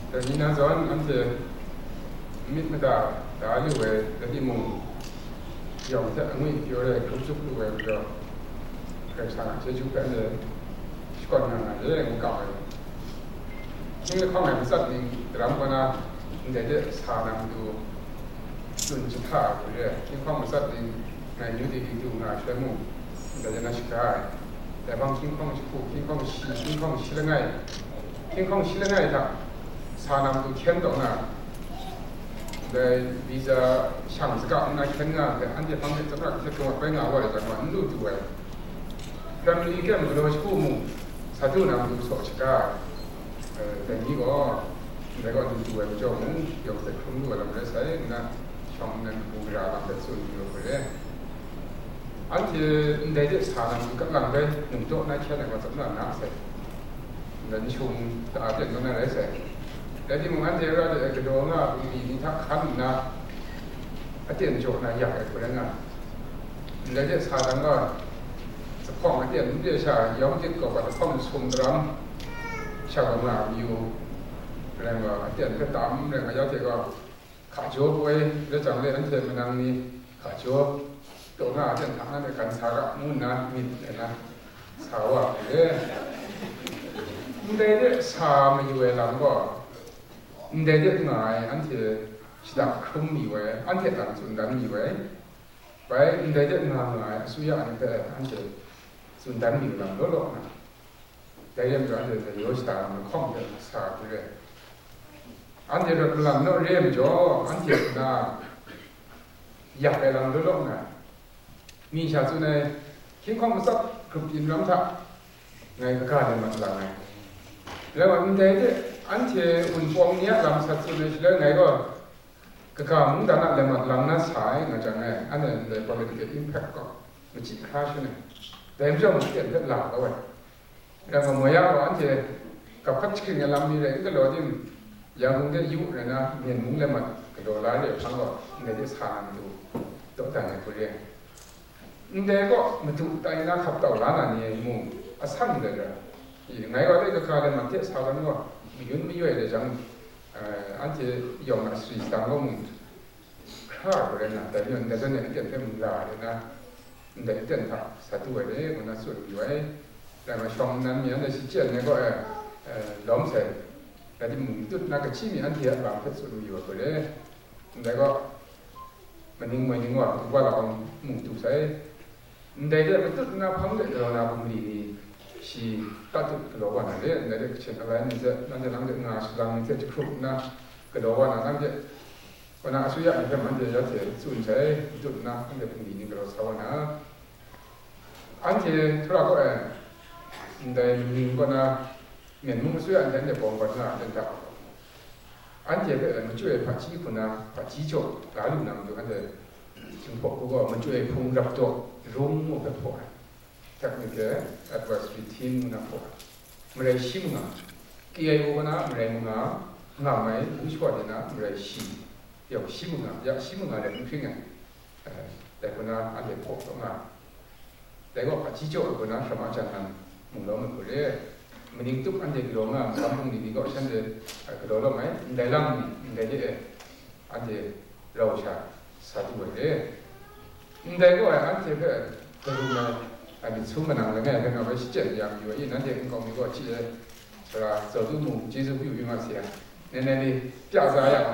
แต่นี่นะจอนอันเจมิดไม่ได้แต่อันนี้เว้ยแต่ที่มุงยอมจะงุ้ยเกี่ยวเลยครบชุกด้วยก็เคยสั่งเชื่อชุกกันเลยชุกคนงานเลยมุงเก่าเลยนี่ก็ข้อหมายพิเศษนี่แต่ละคนนะมันจะสานำดูจุนจุดท่าไปเลยนี่ข้อหมายพิเศษนี่ในยุติธรรมดูงานช่วยมุงแต่จะน่าชิคายแต่บางทีข้อชิคุที่ข้อชีที่ข้อชิละไงที่ข้อชิละไงท่าสานำดูเขียนตรงนั้นในวีซ่าช่างสกัดนั่นเขียนงานแต่อันที่ฟังจากนั้นจะกำหนดไปงานว่าจะกำหนดดูด้วยการมีแค่มันเราชิคุมุงสาธุนำดูสอชิกาแต่นี้ก็แล้วก็ดูด้วยจงยกแต่คุ้มด้วยเราไม่ได้ใช้นะช่องนั้นบูราบางแต่ส่วนอยู่ไปเลยอันที่ได้จะสานำกำลังได้หนึ่งโต๊ะนั่นแค่ไหนก็สำหรับนักเสร็จเงินชุมตาเป็นตัวนั้นได้เสร็จแต่ที่มึงอันที่เราจะกระโดดว่ามีทักขันนะอันที่โจทย์นะอยากให้คนนั้นได้จะสานำก็สะพองอันที่มันจะใช้ย้อมจิตกับสะพองชมดรัมชาวบ้านอยู่แรงว่าอันที่ก็ตามแรงว่าย้อมจิตก็ขาโจบไว้แล้วจังเลยอันที่มันนั่งนี่ขาโจบตัวหน้าเช่นทางนั้นในการสาระมุ่นนะมิดเลยนะสาวะเลยได้เรื่องสามีอยู่เวลาก็ได้เรื่องไงอันที่สดับคุ้มมีไว้อันที่ต่างส่วนดันมีไว้ไปได้เรื่องงานไงสุยานแต่อันที่ส่วนดันมีหลังโลกนะได้เรื่องอันที่จะอยู่สตาร์มันคล่องเดินสาไปเลยอันที่เราหลังโลกเรียมจ่ออันที่น่าอยากไปหลังโลกนะมีชาติในคิดความสับกลุ่มยินร้ำทับไงก็กล้าเดินมาหลังไงแล้วมันได้ที่อันที่อุ่นฟองเนี้ยลำสัตว์สุดเลยแล้วไงก็กล้ามุ่งดันอะไรมาหลังนั้นสายไงจังไงอันนั้นเลย political impact ก็มันจิตคลาสเนี่ยแต่ไม่ใช่มันเปลี่ยนเป็นหลักเอาไว้แล้วก็เมื่อยาวอันที่กับพัฒน์ขึ้นเงินลำมีอะไรก็เลยที่อย่างมึงได้ยุ่งเลยนะเห็นมึงเลยมันกระโดดไล่เลยทั้งก็ในที่สานดูตัวแต่ในตัวเองแต่ก็มันถูกใจนะขับต่อร้านนี้มุ่งอาศัยเลยนะยังไงก็ได้ก็การมันเทียบสาวนั้นก็มียุ่งไม่ยุ่ยเลยจังอันที่ยอมสื่อสารก็มุ่งข้าวเลยนะแต่เรื่องแต่ตอนนี้เรื่องที่มึงด่าเลยนะแต่เรื่องถ้าสัตว์ตัวเลยมันน่าสุดอยู่ไว้แต่มาช่องนั้นมีอันที่ชี้เจนเนี่ยก็ล้อมเสร็จแต่ที่มึงจุดนักชี้มีอันที่บางที่สุดอยู่ก็เลยแต่ก็มันยิ่งไม่ยิ่งว่าเรามุ่งถูกใช้ได้เรื่องมันตุนนาพังเลยเรานาบุรีนี่ชีตัดตุกระโดดวันนั้นเลยในเรื่องเช่นอะไรนี่จะนั่นจะนั่งเรื่องงานสุดท้ายจะครุบนะกระโดดวันนั้นจะวันนั้นสุยะนี่มันจะยัดเสียส่วนใช้ตุนนาพังเลยบุรีนี่กระโดดสาวนะอันที่ทุกคนได้มีคนนะเหมือนมุ่งสุยะนี่จะบอกว่าน่าจะจับอันที่มันช่วยพัฒน์คนนะพัฒน์โจหลายลุ่มนำดูอันที่จึงบอกว่ามันช่วยพุ่งรับตัวรุ่งมุ่งกับพอเทคนิคอัตวัสวิธีมุ่งนะพอเมื่อไรชิมงาเกี่ยวกับนะเมื่อไรมุ่งงาไม่ผู้ช่วยนะเมื่อไรชิมอยากชิมงาอยากชิมงาเรื่องฟิงแต่คนนั้นอันเดียพอต้องแต่ก็พัฒน์โจคนนั้นสมัครจันทร์มุ่งเรามันก็เลยมันยิ่งทุกอันเดียกลงสามมุ่งนี้ก็เช่นเดียวกระโดดลงไหมได้ลังได้เยอะอันเดียเราใช้สาธุเลยแต่ก็อันที่ก็รู้นะอันนี้ชุ่มมันอะไรเงี้ยเป็นเอาไปเจ็ดอย่างอยู่อีนั่นเด็กก็มีก็ชี้เลยสระสาธุมุ่งจีสุพิวมาเสียเนี่ยนี่เจ้าสายอย่าง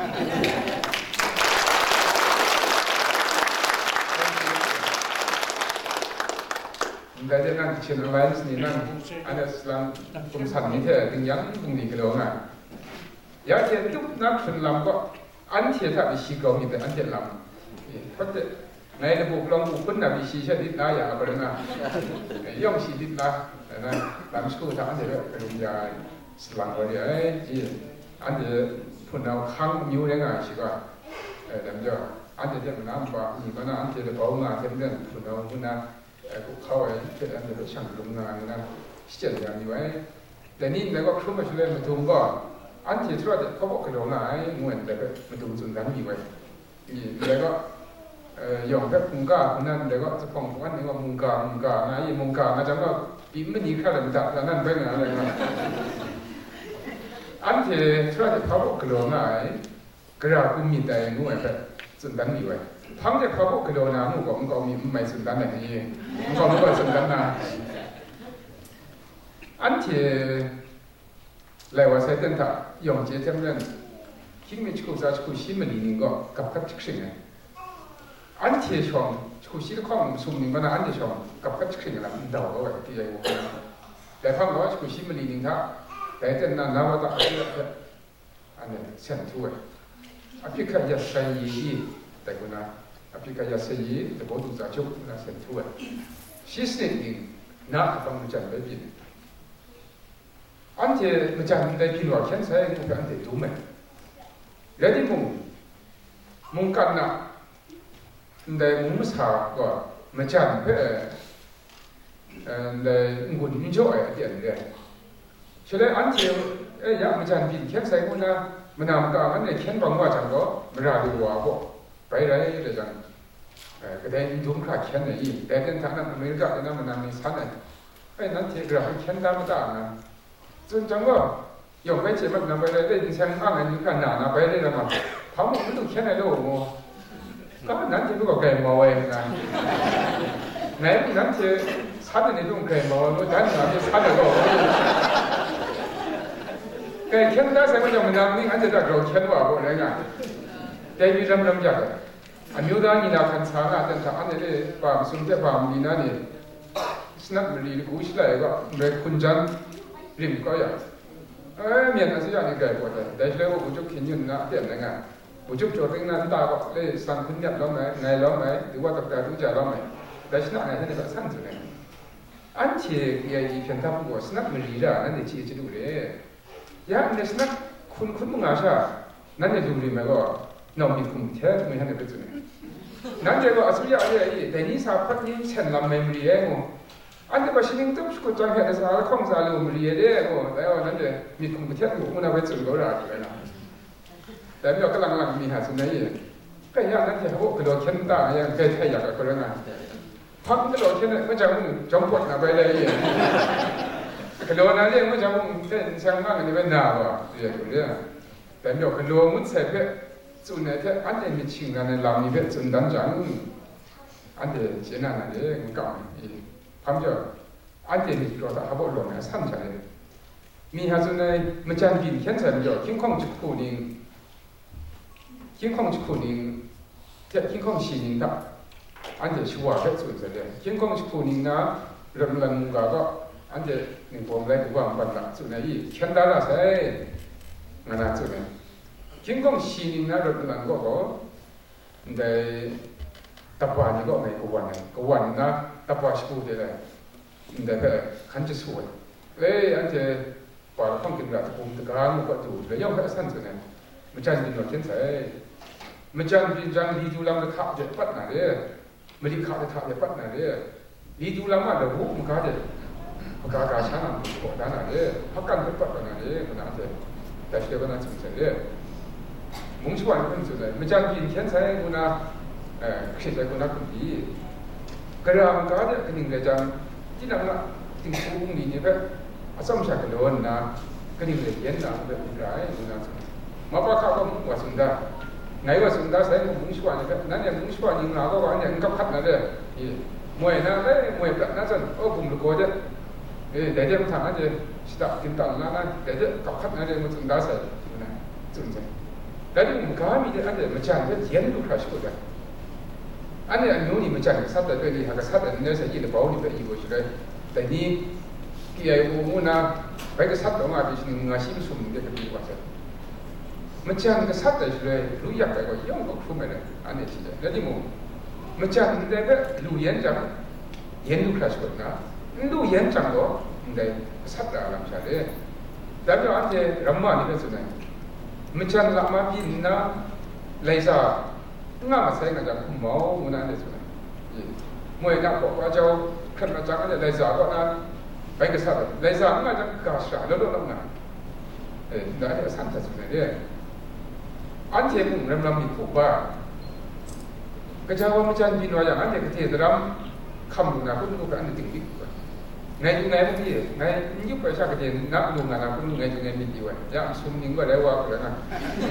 แต่จะนั่งเชิญอะไรนี่นั่งอันนี้สลังผมสั่นนี่เถอะถึงยังตรงนี้ก็แล้วนะอยากเห็นทุกนักชนลำก็อันที่ถ้าไปชี้เขามีแต่อันที่ลำเพราะแต่ในระบบลองบุคคลนะวิชีชนิดนะอย่างอะไรนะย่อมชีดิดนะนะหลังสู้ทางอันเดียวเป็นยาสลังอะไรจีอันเดียวพูดเอาข้างมิวได้ไงสิก็เดี๋ยวจะอันเดียวน้ำบ่มีก็นะอันเดียวเขางานเรื่องพูดเอาพูดนะเขาไอ้เป็นอันเดียวช่างลงงานนะเสียอย่างนี้ไว้แต่นี่แล้วก็ขึ้นมาช่วยมาทุ่มก็อันที่ช่วยเขาบอกกระโดดง่ายเหมือนแต่มาทุ่มส่วนนั้นมีไว้แล้วก็อย่างแบบมุงกาคนนั้นเดี๋ยวก็จะฟังวันนี้ว่ามุงกาไงมุงกาอาจารย์ก็ปีไม่ดีแค่ไหนแต่นั่นเป็นอะไรนะ เอันเททราจะเขาบอกกลัวง่ายกระกุมมีแต่งูไอ้แบบสุดดันดีไว้ทั้งจะเขาบอกกลัวนะงูก็มันก็มีไม่สุดดันอย่างนี้มันก็ไม่สุดดันนะอันเท来我才等他用这他们听没出啥出新闻里那个搞个这些人，安贴上出新的矿说明白那安贴上搞个这些人了，到了我第一我看，但他们出新闻里他，但在那我打这个，安的前途哎，啊别看也生意，对不啦？啊别看也生意，这包都咋做那前途哎，其实呢，那方面讲的比。อันที่มันจะได้พิลว่าเขียนใส่กูเป็นอันที่ดูไหมแล้วที่มุงกันนะได้มุงมุสาก็มันจะเพื่อได้งุนมิจฉาเดียนเลยฉะนั้นอันที่อยากมันจะพิลเขียนใส่กูนะมันนำการมันเนี่ยเขียนบางว่าจังก็มันราดีกว่าก็ไปได้เลยจังก็ได้ดูมันขาดเขียนเลยแต่ในทางนั้นอเมริกาเนี่ยมันนำในชั้นนั้นไอ้นั่นที่กระทั่งเขียนตามต่างนะจนจังว่าอย่างไปเจ็บมันนำไปได้ดิฉันอ้างอันนี้กันหนาไปได้แล้วมั้งทำมันต้องแค่ไหนโลกก็นั้นที่มันก็เก่งมาเองนะไหนนั้นที่ชัดในตรงเก่งมาว่าดันหนาที่ชัดเลยก็เก่งแค่นั้นใช่ไหมจังมันนำนี่อันจะได้เราแค่ว่าอะไรกันแต่มีรำจักอันนี้ด้านนี้นะคันช้างอ่ะแต่ถ้าอันนี้ความสุนทรความดีนั่นนี่สนับสนุนกู้ชิลายก็เมื่อคุณจันริมก็อย่างเมียนอาศัยอย่างนี้เกิดขึ้นแต่เรื่องบุจุกขินยืนนะเปลี่ยนยังไงบุจุกโจทย์ตั้งนั้นตาก็เลยสั่งขึ้นยัดร้องไหมไงร้องไหมหรือว่าตกแต่รู้จักร้องไหมแต่ชนะไงท่านจะสั่งสุดเลยอันที่ยังอีเพียงท่าผู้ว่าสนับมือดีละนั่นเดี๋ยวชี้จะดูเลยยังในสนับคุณมึงอาชานั่นจะดูเลยไหมก็น้องมีคุ้มเท่ไม่ท่านจะเป็นสุดเลยนั่นจะก็อาศัยอย่างนี้แต่นี่สาวพัดนี้เช่นลำไม่มีเองอันนี้ก็สิ่งที่ผมก็จะเห็นสารคงสารลุ่มเรียดโอ้แล้วนั่นเองมีคุ้มเทียบอยู่มันเอาไปจุดก็ได้เลยนะแต่ไม่เอากำลังมีหาสิ่งนี้ก็อย่างนั้นที่เขาบอกกระโดดเข็นตาอย่างเคยใช้อยากกับคนนั้นพักกระโดดเข็นไม่จำมึงจมปวดหนาไปเลยกระโดดนั้นเนี่ยไม่จำมึงเป็นช่างมากอันนี้เป็นหนาว่ะเรียกอยู่เนี่ยแต่ไม่เอากระโดดมุดใส่เพื่อจุดเนี่ยที่อันนี้มีชิงกันในลำนี้เพื่อจุดดันจังอันนี้เช่นนั้นเลยมันก่อนทำจะอันเดียวเราจะหาบทลงเนี่ยสั่งใจมีหาส่วนในมันจะบินเขียนใส่มันจะคิ้งข้องจุดคู่นิ่งคิ้งข้องจุดคู่นิ่งเท่าคิ้งข้องชีนิ่งดับอันเดียวชัวร์เป็นส่วนเสร็จเลยคิ้งข้องจุดคู่นิ่งนะเรื่องลังก็อันเดียวหนึ่งผมได้กูวางบันละส่วนในอีเขียนได้ละใช่งานส่วนนี้คิ้งข้องชีนิ่งนะเรื่องลังก็ได้ตับวานี่ก็ไม่กวนนะตับว่าชิบูเดเลยแต่เพื่อขันจะสวยเลยอันเจปล่อยข้องกินแบบตะกุมตะการมันก็ดูเลยย่อมให้สั้นสุดเนี่ยมันจะบินหนวดเช่นใส่มันจะบินจังลีดูลำจะขับจะปัดหนาเด้อมันที่ขับจะขับจะปัดหนาเด้อลีดูลำมาเดี๋ยวหูมันก็จะมันก็การช้าหน่อยปวดหนาเด้อพักกันปัดหนาเด้อมันน่าจะแต่เชื่อว่าน่าสนใจเด้อมุ่งชวนเป็นสุดเลยมันจะบินเช่นใส่กูนะคิดใจกูนะคนดีกระดามการเนี่ยก็นิ่งเลยจังที่นั่งละถึงคู่มีเนี่ยแบบอาสมชาติโดนนะก็นิ่งเลยเย็นนะแบบอินร้ายนะมาปะเขาก็ว่าสุดาไงว่าสุดาใส่มุ้งชวนเนี่ยนั่นเนี่ยมุ้งชวนยิงเราก็ว่าเนี่ยกับขัดนั่นเลยมวยนะเลยมวยแบบนั้นจนโอ้ผมรู้ก็จะเดี๋ยวมันทำอะไรสตับกินตังนะนะเดี๋ยวกับขัดนั่นเลยมันสุดาใส่นะสุดใจแต่ที่มุ้งขามีเนี่ยอันเดียวมันจางเนี่ยเย็นดูคลาสสิกเลยอันนี้อันนู้นนี่มันจะสัตว์ตัวนี้หากสัตว์อันนี้ใช้ยี่ห้อนี่เป็นอีโวช่วยแต่นี่ที่ไอ้พวกนู้นนะไปก็สัตว์ออกมาเป็นสิ่งงาชิมสุ่มเด็กก็ดีกว่าใช่มันจะก็สัตว์ช่วยรู้อยากไปก็ย่อมก็คุ้มเลยอันนี้ที่แล้วที่มันจะได้แบบรู้เย็นจังเย็นดูคลาสสิกนะรู้เย็นจังก็ได้สัตว์อะไรใช่เลยแต่ก็อันที่รำมานี่เป็นส่วนไหนมันจะรำมาบินนะเลยซะง่ามาใส่กันจากคุ้มเมามันนั่นเลยสุดเลยมวยนักบอกว่าเจ้าขึ้นมาจากอะไรเลยจากก็นะไปก็สัตว์เลยจากง่าจะกาชาแล้วโดนน้ำหนักได้เนี่ยสั่นสุดเลยเนี่ยอันที่มึงเริ่มมีผูกบ้าก็จะว่ามันจะบินว่าอย่างอันที่กระเทียมรำคำดูนะคุณดูกันอันนี้ติ่งดิบ ngày bác gì ngày giúp phải sao cái tiền nắp dùng là cũng ngày mình chịu ya sum những cái đấy qua cái này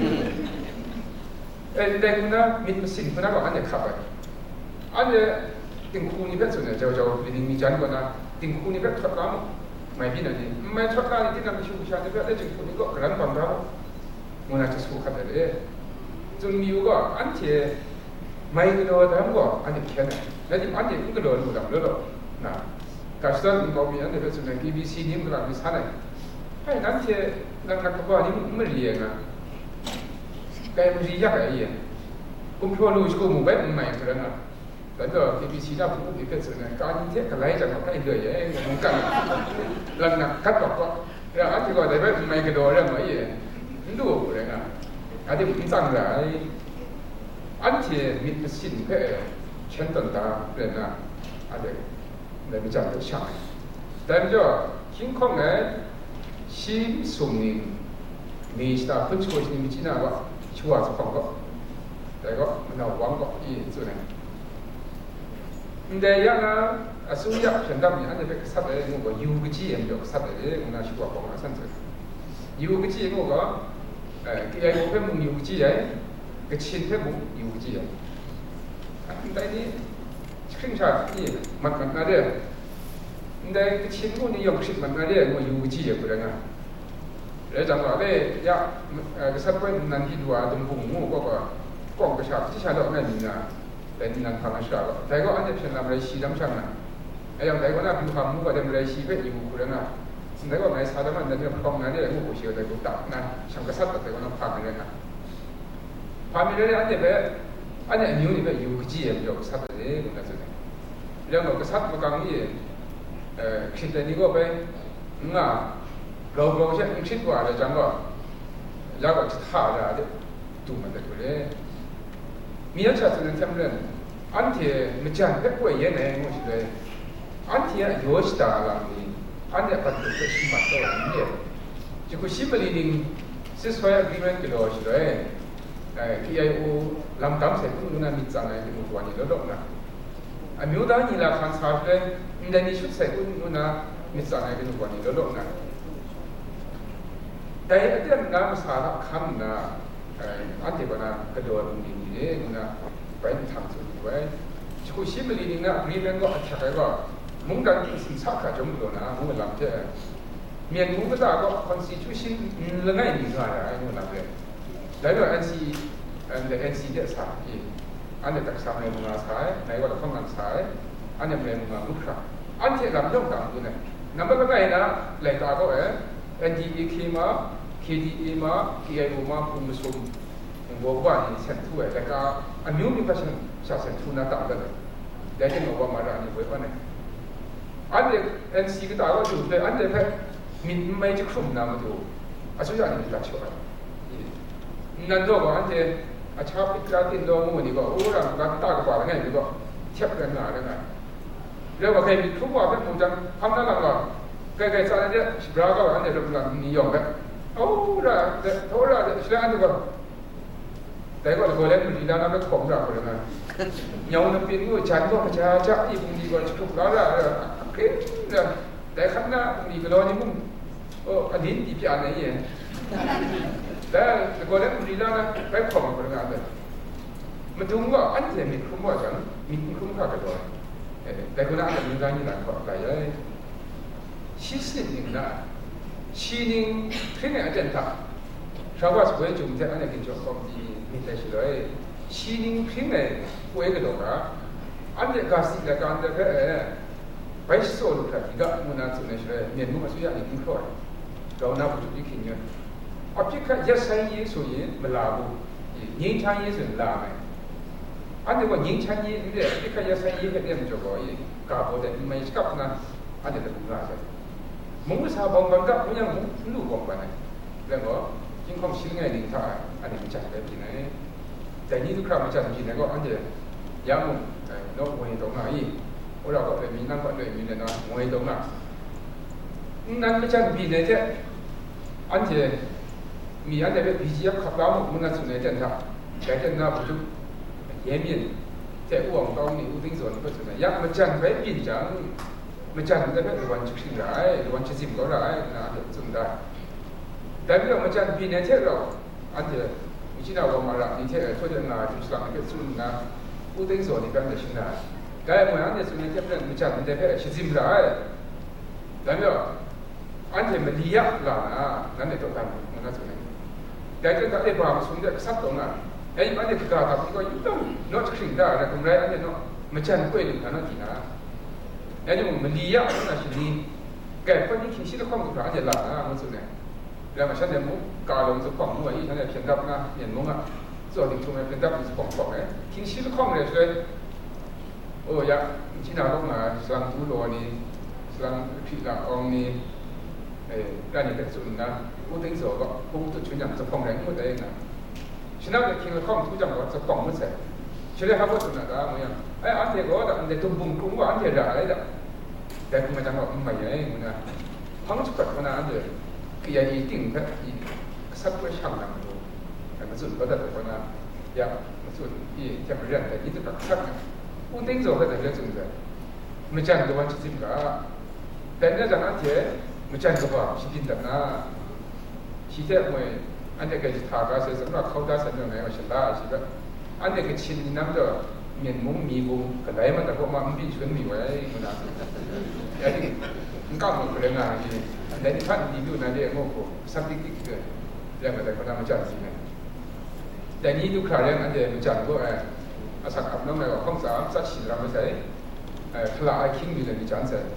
đây cũng nó mình xin cũng nó có anh để khắp anh để tình khu như vậy rồi cho vì mình chán quá na tình khu như vậy thoát lắm mày biết là gì mày thoát ra thì làm chịu sao như vậy để tình khu như có cái rắn bằng đó muốn là chỉ số khắp đấy chúng nhiều quá anh thì mày cái đồ đó không anh thì khen này đấy thì anh thì cũng cái đồ nó làm nữa nè Kastan kau biar ni betul ni BBC ni berlaku di sana. Hai nanti nak kau ni meriang ah. Kaya meriang kaya ni. Kumpulan lu juga mobile main kerana. Lalu BBC dah pun betul ni. Kau ni tiap kali jangan kau ini je, mungkin. Lalu nak kat kau. Ya, nanti kau dah betul main kedua orang macam ni. Lu kerana. Ada bintang lah. Nanti mit mesin ke, centang dah kerana ada.来比较的强，但是情况呢，新说明没是他分出去你们济南个，主要是广告，这个那广告也做呢。但样呢，所以现在你按照这个啥的，我个有个几年就啥的，我那去过广告上做，有个几我个，给我们有个几人，个钱他们有个几人，但是。ขึ้นชาตินี่มันน่าเรื่องในชิ้นพวกนี้ยกชิ้นมันน่าเรื่องมันอยู่ที่เดียวกันนะแล้วจังหวะนี้ยากษัตริย์เป็นนันทิดว่าตรงปุ่มงูก็กองประชาที่ชาติเราไม่มีนะแต่นันทางชาติแต่ก็อันนี้เป็นอะไรชีดำช่างนะไอ้ยังแต่ก็น่าเป็นความงูก็เป็นอะไรชีเป็นอยู่กันนะแต่ก็ในชาติมันจะคลองนั่นเรื่องงูเชี่ยวแต่กูตักนะช่างกษัตริย์แต่ก็น่าพากันเลยนะพามีเรื่องอันนี้แบบอันนี้นิ้วนี่แบบอยู่ที่เดียวกับกษัตริย์เลยก็น่าจะเรื่องของกษัตริย์ประการนี้คิดแต่นี้ก็ไปง่าเราใช้คิดว่าเราจังก็อยากจะท่าได้ดูมันได้เลยมีอะไรจะนั่นทำเรื่องอันที่ไม่จันก็ป่วยยังไงมั้งสิเลยอันที่ยูสตาร์ลังนี้อันนี้ปัจจุบันชิมมาตัวนี้จะคุยชิมลีนิ่งซิสไฟร์กิมเมนต์กิโลสิเลยที่ไอ้โอลำตั้มเสร็จคุณน่ามีจังไงที่มุกวันนี้แล้วดอกนะอามิวดานี่ละคันสาบเลยอินเดียนี่ชุดใส่คุณน่ามีจังไงที่มุกวันนี้แล้วดอกนะแต่ไอ้เรื่องน้ำสาระคำนะอันที่ว่านะกระโดดลงดินนี่นะไปทางสุดไว้จะคุยชิมลีนิ่งนะรีบเร่งก็อัดแค่ก็มุ่งการสิ่งสักขะจงโดนะมุ่งลำเจ้เมียนมุ่งก็ได้ก็คอนสติทูชั่นละไงมีอะไรมุ่งลำเลยแล้วก็NC เดสาอีอันนี้ตักสามในมุงอาสายในวัดฟังงานสายอันนี้ในมุงอาลุกราอันที่ลำย่อมต่างกันเนี่ยนั่นเป็นไงนะหลายตาก็NDA มา KDA มา KIO มาภูมิสุมวัวว่านี่เส้นทั่วแต่ก็อันนี้มีภาษาชาติเส้นทั่วน่าต่างกันเลยแต่ที่เราว่ามาได้นี่เว้ยว่าเนี่ยอันนี้ NC ก็ต่างก็อยู่เลยอันนี้แค่มีไม่จะคลุมน้ำมาดูอาชีพอันนี้ตัดช่วยนั่นด้วยก็อันที่อาชาพิจารณาดูมูนี่ก็โอ้เราการตากว่าไงนี่ก็เทียบกันหนาเลยนะเรื่องว่าใครมีทุกว่าเป็นมูจังทำนั่นหลังก็ใครๆสารเนี่ยสิบล้านก็อันนี้เราเป็นนิยมแบบโอ้เราโอ้เราสิแล้วอันนี้ก็แต่ก็ตัวเล็กมันดีแล้วนะไม่ของเราเลยนะยาวน้ำเป็นงูฉันก็ประชาชาติบุญดีกว่าทุกแล้วละคลิปเนี่ยแต่ข้างหน้าบุญดีก็รอนี่มึงอดีตดีพี่อันไหนเนี่ยแต่ก็เล่นดีแล้วนะไปของมันงานเลยมันถึงว่าอันที่มีคุ้มว่าจังมีคุ้มค่ากันด้วยแต่ก็น่าจะมีการยืนยันขอไปเลยชี้สิ่งหนึ่งนะชี้หนึ่งเพื่อนอาจารย์ท่าชาวบ้านสวยจุ่มแต่อันนี้กินจบก็มีแต่สิ่งเลยชี้หนึ่งเพื่อนป่วยกันหรอกนะอันนี้การสิ่งละการเด็กไปสู้ลูกค้าที่ก็มันน่าจะเนี่ยเลยเนี่ยมันก็สุดยอดจริงๆเลยเราหน้าบุตรที่ขิงเนี่ยอภิคยัสัยยิ่งสุยมันลาบุยิ่งชันยิ่งสุดลาไหมอันนี้ว่ายิ่งชันยิ่งเนี่ยอภิคยัสัยยิ่งก็เรียนจบก็ยิ่งกาบแต่ไม่ใช่กับนะอันนี้จะเป็นอะไรมึงก็สาบงบังกับมึงยังมึงรู้บังไปไหนแล้วก็ยิ่งความสิ่งไงดิ่งท่าอันนี้มันจะเป็นยังไงแต่นี่ทุกครั้งมันจะเป็นยังไงก็อันเดียยังมึงนกหัวตรงไหนเราก็เป็นมีนั่งก็เลยมีเนี่ยนะหัวตรงไหนนั่นไม่ใช่ปีเนี่ยเจ้อันเดียมีอันเดียเป็นปีที่ขับเรามึงนั่นสุดเนี่ยเจ้าท่าแต่เจ้าหน้าผู้จุเยี่ยมเยี่ยมแต่อ้วงตองนี่อุ้งส่วนก็สุดเนี่ยยักษ์มันจังไปปีจังม macam kita kan luan cuci rai, luan cuci kau rai, na ada sunda. Dan kalau macam bina cakap, ada, mesti nak orang marah ni cakap, tu dia nak cuci lang ke sunda, udeng so ni kan dah sunda. Gaya mana ada sunda cakap macam kita kan cuci rai. Dan kalau ada melihat lah, nanti tu kan mana sunda. Dan kalau tak ada bahawa sunda satu nak, mana kita tapi kau itu nak cuci dah, ada kemudian ada nak macam kau ini kan nanti nak. Jadi melihat mana sini, gaya pun ni kisi lekang tu kan ada lah, maksudnya. Dan macam ni kalau untuk kong mu ini, macam pendap na, yang munga, so di tu macam pendap itu kong kisi lekang ni sudah, oh ya, Cina tu na, selang tu lo ni, selang pila orang ni, dan ini betul na, udeng so, kong tu cuma tu kong yang muda na. Cina tu kini lekang tu jangan tu kong muda. Jadi apa tu na, dah macam, ante kau dah, ante tu bungkung kau ante dah ada. Dan macam apa macam mana, hang cepat mana ada, kia ini kan, satu macam tu, maksud pada tu mana, ya maksud ini macam berjalan, itu tak sah. Udeng so kan ada macam tu, macam tu macam cipta, dan dia jangan dia macam tu apa, cipta na, cipta mui, anda kerja thaga sesuatu kau dah senang ni macam lah, cipta, anda kerja ni nama tu. Miền mông mì vùng cái đấy mà ta có mà bị chuyển mì vậy mà đã vậy thì cao một cái là gì đấy thì phát đi du này để ngô cổ sắp tích tích rồi để mà ta có làm chọn gì này để đi du khởi lên anh để mình chọn của à sản phẩm nó này không dám sát chỉ làm cái đấy là ai kinh như là đi chọn rồi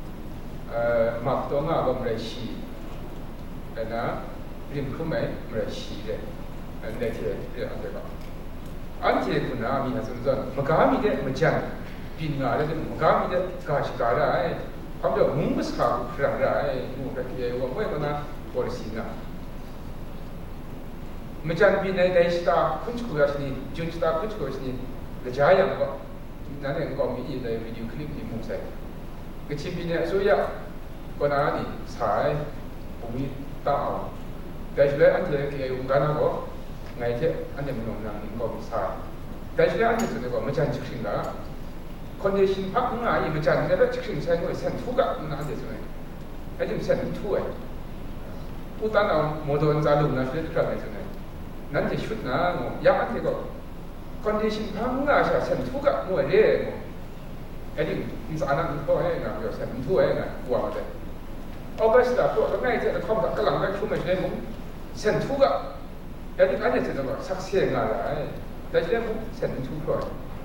mặc đồ ngà bằng cái xì cái đó rim không mấy cái xì đấy anh để thì để anh để bảo Ante kuna mi hasan zon magami de macam bin ngara de magami de kash kara ai ham de mungus kha khra ra ai mu ka ke wa mai mana policy na macam bin ai dai sta kunch ku yasni jun sta kunch ku yasni le jaya ko na ne ko mi de video clip ni mu sai ke chi bin ne so ya ko na ni sai bu mi ta dai le ante ke u ga na ko ngày thế anh em mình làm những công sai, tại vì anh em tụi nó mới chăn chức sinh đó, còn để sinh pháp cũng là gì mà chăn cái đó chức sinh sai người sản thuốc ạ, nó anh em tụi này, anh em sản thuốc ấy, u tan nào một đồ ăn gia đình là sẽ được làm cái này, nắn thì chút nào, giá anh thì có, còn để sinh pháp cũng là sản thuốc ạ, mua đấy, anh em mình ăn ăn thôi ấy là kiểu sản thuốc ấy là quả đấy, August là tụi nó ngay thế là không đặt cái lằng cái chung này nên cũng sản thuốc ạ. Jadi kan ada tu saksi yang ada, jadi dia pun senang cukup.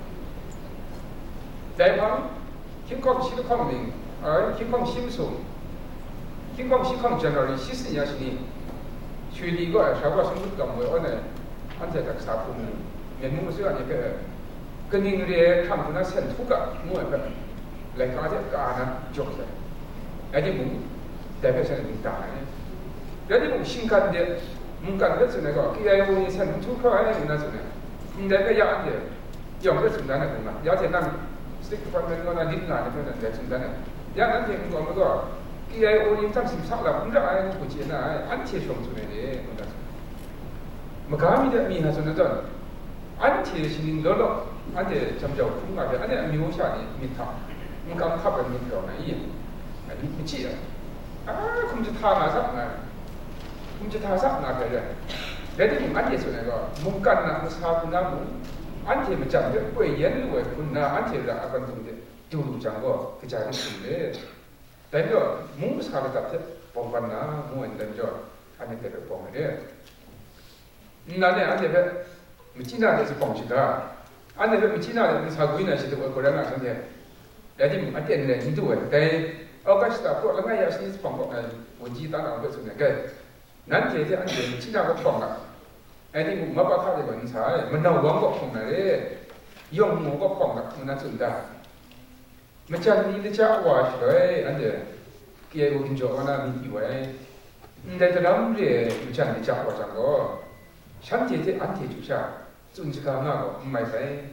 Jadi pun, King Kong sih kong ni, King Kong sim sum, King Kong sih kong January sisi ni asni, cuci liga, siapa semut kamu orang ante tak sapu ni, yang mungkin ada ke, kening dia kamu nak senang cukup, mungkin ke, lekar dia kana jok saya. Jadi mungkin, tapi saya minta ni. Jadi mungkin singkat dia. Mungkin itu sebenarnya kita yang ini sen tu kau ada mana sebenarnya, ini dah kaya ada, yang itu sebenarnya tu mah, yang tentang stick department mana di mana itu nanti sebenarnya, yang nanti kita orang kita yang ini tam simsak lah, benda ayam tu macam mana, anti som sebenarnya, benda tu. Maka kami dah minat sebenarnya, anti sini lolo, anti macam jauh pun ada, anti miusah ni minta, mungkin kapan minta orang ini, ini macam kamu tu tahu macam mana. Mungkin tak sah nak kerja. Jadi mungkin dia sebenarnya mungkin nak masa pun nak ante macam dia, kau yang luar pun nak ante lah akan tunggu dulu janggo kejadian sini. Dan tu mungkin sekarang tak pompan na mungkin dan jo ane kita pompan dia. Nanti ante ber Cina dia sepompan kita. Ante ber Cina dia sagu ini sih tu orang nak sendiri. Jadi ante ni itu tapi August tak kau lama ya sini sepompan uji tanah apa sebenarnya. Nanti dia anda Cina kau pernah, ini mungkin apa kali kau ni saya, mana orang kau pernah le, yang mungkin kau pernah mana sudah, macam ni dia cakap wah, anda kia kau hinjau mana mimpi wah, anda dalam dia macam dia cakap macam kau, santi dia anda juga, tunjukkan kau, mai saya,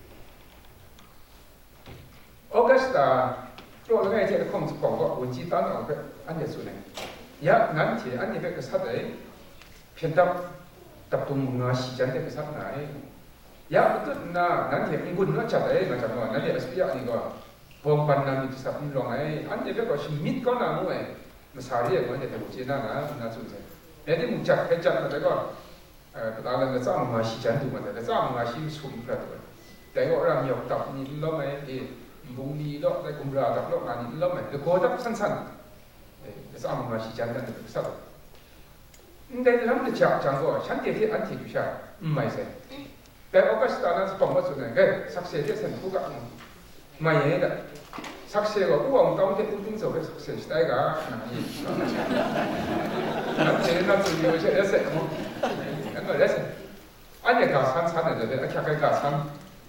Augusta, kalau orang itu kau mesti pernah kau uji tanah kau, anda sudah. Ya nanti ane bek kesat pintar tapung bunga si jangan kesat ya betul na nanti minggu na cakap macam mana nanti aspek ni kau bom pan na mit sa pin long ai an de ko mit ko na mo ai ma sa ri ko de te chi na na su se e de mu chak ke chak na de ko ta la na sa ma shi chan du ma de sa ma shi su mi pra de de ko ra mi yok tap ni lo mai e bu ni lo de kum ra tap lo na ni lo mai de ko tap san san e sa ma shi chan de sa 근데 남들 장고 샨테티 안티 주샤 마이세 배어가스타는 스pon거스네 그 삭세제 선부가 마예다 삭세가 우왕 가운데 우등석에 삭세 시대가 나니 남들은 남들 요새 레세 뭐 그거 레세 아니 가산 산에 저 아까 가산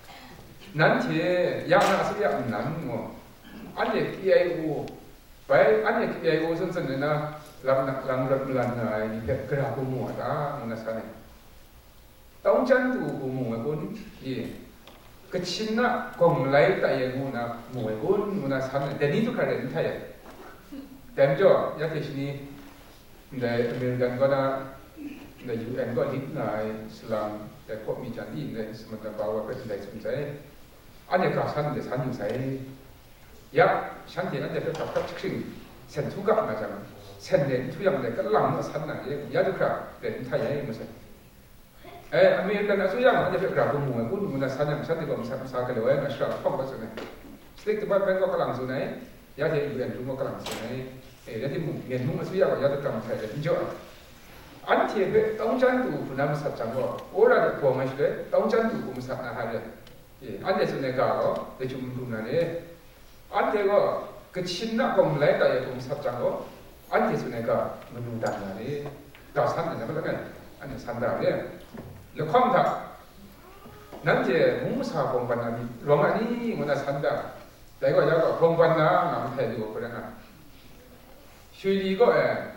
난티 양나스야 난뭐 아니 기아이고 bai ane ki ai osan san na lang na ni pe kra ko mu ta na sa ne tong chan tu ko mu gun ye ka chin na kong lai ta ye mu na mu gun mu na sa ne de ni tu ka ren ta ye dem jo ya te ni de American ko na de UN ko lit na Islam de ko mi chan ni ne sma ta ba wa ka dai sum sai ane ka san de san yu sai 야, 샨티는 대표 답답 측신 센투가 나잖아. 센된 투양대 깔랑나 산나 야드크라 된 타야에 무슨. 에 아메리칸 수양 대표 그라고 뭐에 군문나 산양 산티가 무슨 사가려에 나시라 펑거스네. 스틱트 바벤거 깔랑수네. 야제 유엔 중국 깔랑수네. 에 야제 무 연ung 수양 야드크라 타야 인죠. 안티에 동장도 분함 삽장거 오라를 보험하시래. 동장도 공사나 하래. 예, 안에서 내가 대충 분나네. 안테가 그 친나 공래다에 공사장고 안테서 내가 문단나리 다 산다 그러니까 아니 산다래 럭컴다 난제 공사 공부하니 롱아니 뭐나 산다 내가 야가 공부하나 남태도 그러나 쉬리고에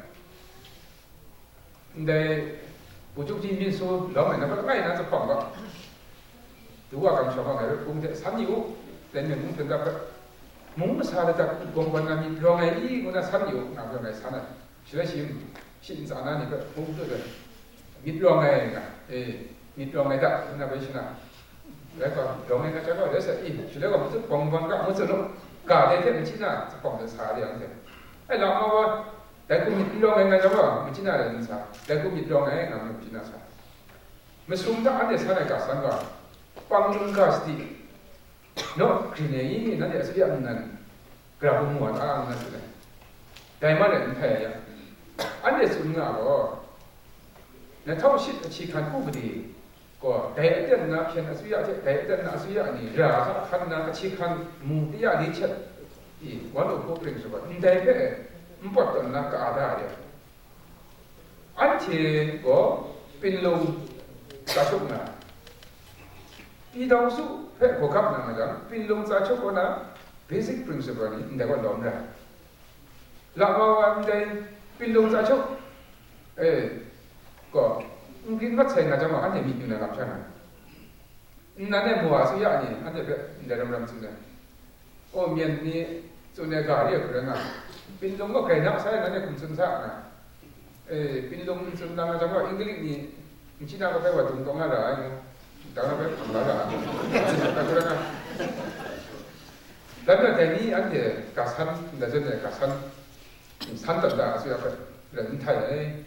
근데 부족지 민수 너무 내가 많이 나서 공부 누가 감셔가 그 공대 325 되는 공대가 뭔가 살다 공부하는 이 병에 이거나 삼요 나병에 사는 실례심 신사나니까 공부들 밑병에가 예 밑병에다 나 보시나 내가 병에가 제가 그래서 이 실례가 무슨 공부한가 무슨 가대에 지나 공부 사리한테 에 나와 내가 밑병에가 저거 미치나는 사 내가 밑병에 나는 지나사 무슨다 안에 사내가 산가 빵가스티 no kini nanti asli anan kerana muat nanti. Dari mana entah ya. Anda sungai lo. Nanti tahu sih cikan kubdi. Ko dari itu nak kian asli aja dari itu nak asli ni rasa kan cikan mutia licet. I walau kubring sebab. Dari itu empat tahun nak ada ya. Anti ko pinlong kasut na. 이동수 고급 나가자 빌롱자 초코나 베이직 프린시플이 내가 넘라 라마완데 빌롱자 초 에거 인긴 것 차이 나자마 안에 미규나 갑잖아 나네 모아서야 아니 안에 내려면 진짜 미엔니 존에가 아니야 그러나 빌롱 거 그냥 사야 나네 금순사나 빌롱 좀 나가자마 잉글리니 지나가 배워 동동하라 Jangan berapa lambat. Kerana, dalam ini ada kasan, ada kasan, santan dah sudah rentai.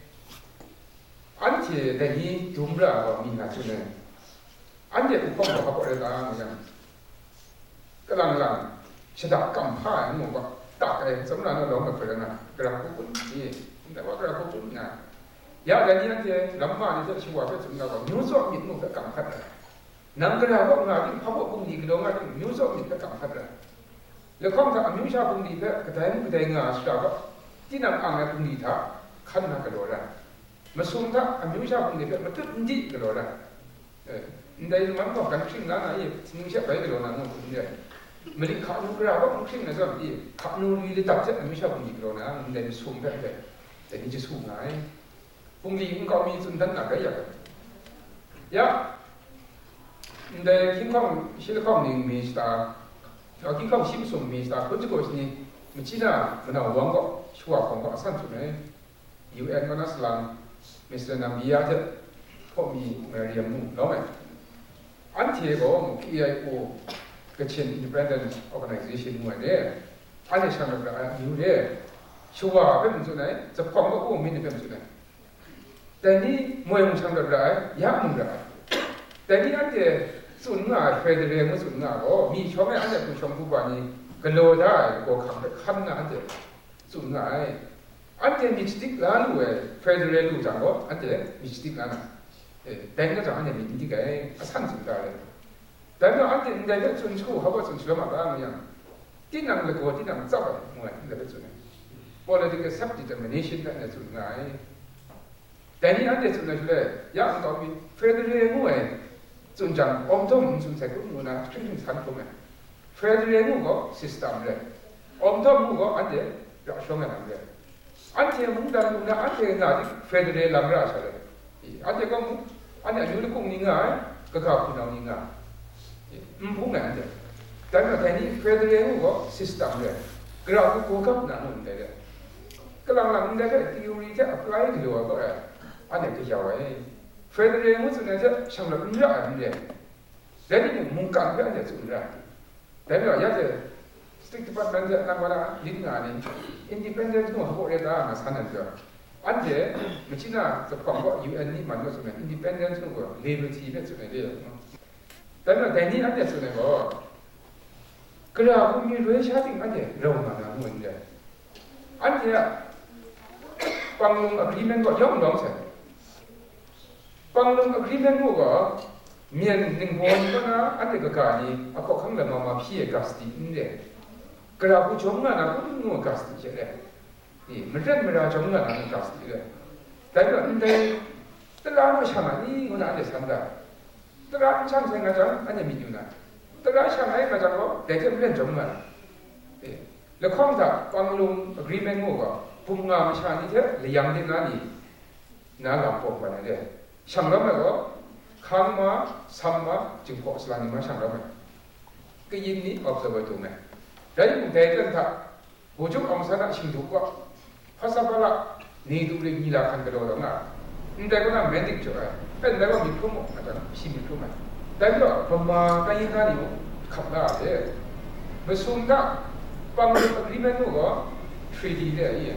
Anti ini jumlah minat tu ni. Anti upang apa boleh dah macam. Kadang-kadang sedap kampai mungkin tak sebenarnya orang berperana gerak pun ni, tidak gerak pun ni. Ya dan ini anti lama ni tu semua sebenarnya nyusuk itu tak kampai. 남그라 하고 나기 파고 공리 그동안 뮤소 밑에 감하더라. 레컴사 뮤샤 공리 그 다음 그 대응아 시다가 띠남 안에 공리 다 칸나 그러라. 마숨다 뮤샤 공리 그 뜻인지 그러라. 근데 이만 뭐 간칭 나나 이 진짜 왜 그러나 뭐 근데 머리 카누그라 하고 간칭 나서 이 카누리를 답제 뮤샤 공리 그러나 근데 숨배대. 이제 숨나이. 공리 인가미 준단 나가야. 야 근데 킹콩 실리콘 미스다. 킹콩 심송 미스다. 그것이 미치나 그나 원고 수학 공부 산투네. UN 만나슬람 미스터 남비아데 포미 메리엄무 너메. 안티에고 기야고 Kachin Independent Organization หน่วยเนี่ยอันนี้ช่างระดับอยู่เนี่ยชัวร์เป็นส่วนไหนจะพองก็อู้มินเป็นส่วนไหนแต่นี่มวยของช่างระดับยากมึงระดับแต่นี่อันเดียส่วนงานเฟเดเรลส่วนงานก็มีช่วงไหนอันเดียผู้ชมผู้บานี้ก็โลได้ก็ขับไปขั้นนะอันเดียส่วนงานอันเดียมีสติ๊กล้านเว้ยเฟเดเรลรู้จักก็อันเดียมีสติ๊กล้านแต่นี่ก็จะอันเดียมีสติ๊กไอ้สั้นสุดได้แต่เมื่ออันเดียในเรื่องส่วนชูเขาบอกส่วนชูมาบ้างอย่างที่นั่งเลยก็ที่นั่งจับอะไรมวยในเรื่องส่วนนี้ political self determination นั่นแหละส่วนงานแต่นี่อันเดียส่วนนั้นเลยอยากต้องมีเฟเดเรลมวยส่วนจังอมต้องส่วนใส่ก็มูนะช่วยถึงสันผมเนี่ยเฟเดเรลก็ system เลยอมต้องก็อันเดียเราช่วยกันเลยอันเดียมึงดันมึงนะอันเดียงานเฟเดเรลลังราชเลยอันเดียก็มึงอันเดียอยู่ในกลุ่มนี้ง่ายก็ข่าวคุณเอานี้ง่ายพูดไงอันเดียแต่เมื่อแต่นี้เฟเดเรลก็ system เลยก็เราก็กู้กับนั่นนู่นเลยก็หลังๆได้ก็ theory จะ apply ที่เราก็อันเดียก็ยาวไว้เฟเดเรลมันส่วนใหญ่จะช่างระดับอะไรเนี่ยแต่นี่มุ่งการเพื่ออันเดียส่วนใหญ่แต่เมื่ออยากจะ State Department จะนั่งว่าลิ้นงานนี้ Independent ก็เขาบอกเรื่องอะไรสันนิษฐานอันเดียไม่ใช่นะจะฟังว่า UN นี่มันก็ส่วนใหญ่ Independent ก็ liberty เป็นส่วนใหญ่เดียวแต่เมื่อแต่นี่อันเดียส่วนใหญ่ก็กระผมมีรู้ชาติอันเดียเรามาหนังเหมือนเดียอันเดียฟังลง agreement ก็ย่อมน้องเสียฟังลง agreement ก็เมียนหนึ่งคนก็นะอันเดียก็การนี้อ่ะก็ข้างหลังมาพี่กัสตีนี่เดียกระผมชมงานนะก็งูกัสตีใช่ไหมนี่มันเรื่องไม่ได้ชมงานนะกัสตีเลยแต่ก็อันเดียตลาดไม่ช่างนี่ก็น่าจะสันดาตลาดช่างเสียงอาจารย์อันนี้มีอยู่นะตลาดช่างไหนมาจากก็แต่จะเรื่องชมงานแล้วข้องถ้าฟังลง agreement ก็พุ่งงานไม่ช่างนี่เถอะเลี้ยงที่นั่นนี่น่าหลับปกไปนะเดียช่างแล้วมันก็ข้างมาซ้ำมาจึงพอสลานิมาช่างแล้วมันก็ยินนี้ observe ตัวมันได้ยินแต่เรื่องถ้าผู้จุกองศาชิมถูกว่าภาษาพละนี่ดูเรื่องนี้ละคันกระโดดแล้วนะแต่ก็น่าเมดิกจ่อยเป็นแต่ก็มีคุ้มอาจารย์ชิมมีคุ้มไหมแต่ก็ประมาณกันยังไงอยู่ขับได้เลยเมื่อสุ่มได้ฟังดู agreement ก็ treaty เลยยี่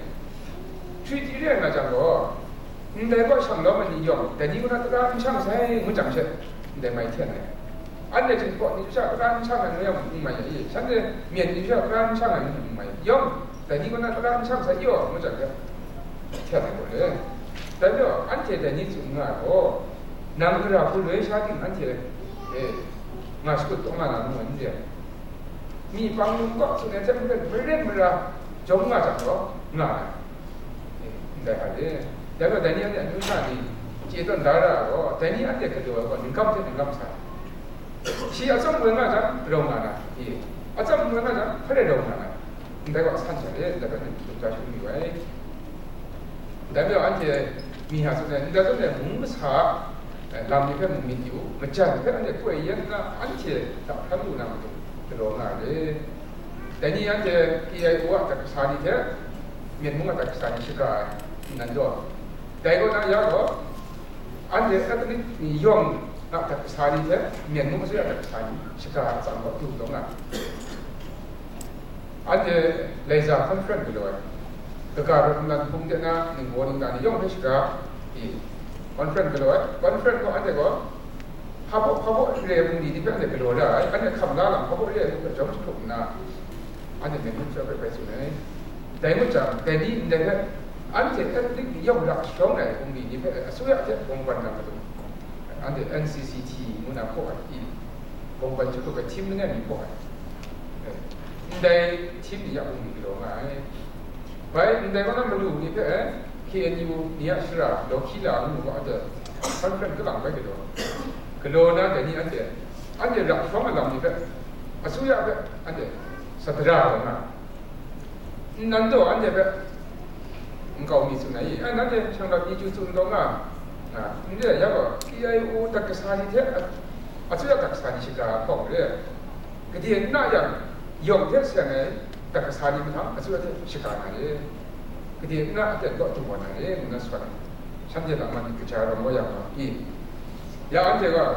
treaty เลยนะจังก็แต่ก็ช่างแล้วมันนิยมแต่นี่ก็น่าจะช่างใช้มันจังเช่นแต่ไม่เที่ยงเลยอันเดียจึงบอกนี่ช่างร้านช่างอะไรเนี่ยมันไม่ยี่ฉันเนี่ยเมียนนี่ช่างร้านช่างอะไรมันไม่ย่อมแต่นี่ก็น่าจะร้านช่างใช้ย่อมันจังเนี่ยเที่ยงหมดเลยแต่ก็อันเดียแต่นี่สุ่มง่ายก็นำกระดาษผู้เลยใช้ที่อันเดียมาสกุลต้องมาหนังเหมือนเดียมีฟังลุงก็ส่วนใหญ่จะเป็นไม่เล่นไม่ละจงง่ายจังก็ง่ายแต่อันเดียแต่ก็แต่นี่อันเดียดูชาติเจตันดาราก็แต่นี่อันเดียก็ดูว่าหนึ่งคำเท่าหนึ่งคำใช่ชีอาจจะเหมือนกันจ้ะเรางานนะอาจจะเหมือนกันจ้ะเพื่อเรางานนะแต่ก็สั้นเฉยแต่ก็หนึ่งจุดจะช่วยไว้แต่เมื่ออันเดียมีหาส่วนใหญ่แต่ก็เนี่ยมุ่งสาลำนี้เพื่อมุ่งมีอยู่มันจะเพื่ออันเดียตัวเองนะอันเดียถ้าทำดูนะมันจะเรางานเลยแต่นี่อันเดียที่ไอ้วัวจากสถานีเท่เมียนมุ่งจากสถานีชิกานั่นด้วยแต่ก็นั่นยากก็อันเดียอันนี้มีย่อมนักจากสถานีเท่เมียนมุ่งจากสถานีชิกาสังกัดอยู่ตรงนั้นอันเดียเลยจะคอนเฟรนซ์ไปเลยแต่การทำงานพุ่งเดียนะหนึ่งวันงานย่อมให้ชิกาคอนเฟรนซ์ไปเลยคอนเฟรนซ์ก็อันเดียก็เขาบอกเรียนดีที่เป็นอันเดียไปเลยได้อันเดียคำนั้นเขาบอกเรียนก็จะไม่ถูกนะอันเดียเป็นจะไปสุดเลยแต่เมื่อจากแต่นี่เด็กอันเดียอันนี้ย่อมรักช่องไหนคงดีนี่เป็นสุดยอดที่ผมวันนั้นก็ต้องอันเดีย NCCT มุ่งหน้าพวกอีผมวันจุดกับทีมนี่มีพวกแต่ทีมนี้อยากมีกี่โลมาไปแต่ก็นั่งมาดูนี่เป็น KNU เนี่ยสิระดอกขี้หลังมันก็อาจจะคอนเฟรนซ์ก็หลังไปกี่โลกี่โลนะแต่นี่อันเดียรักช่องมันหลังนี่เป็นสุดยอดเป็นอันเดียสัตว์ราเลยนะนั่นตัวอันเดียแบบมันก็มีส่วนไหนอันนั้นเดียช่างเรามีจุดส่วนตรงอ่ะนี่เดียยังก็ที่ไอ้โอ้ตักษานี่เท่อาสุดยอดตักษานี่ชิกาของเรื่องก็ที่น่าอย่างยอมเท่เสียไงตักษานี่มันทำอาสุดยอดชิกานั่นเองก็ที่น่าเดียก็จุดวันนั่นเองนั่นส่วนฉันเดียหลังมันกิจการเราไม่อย่างนั้นอีกอย่างอันเดียก็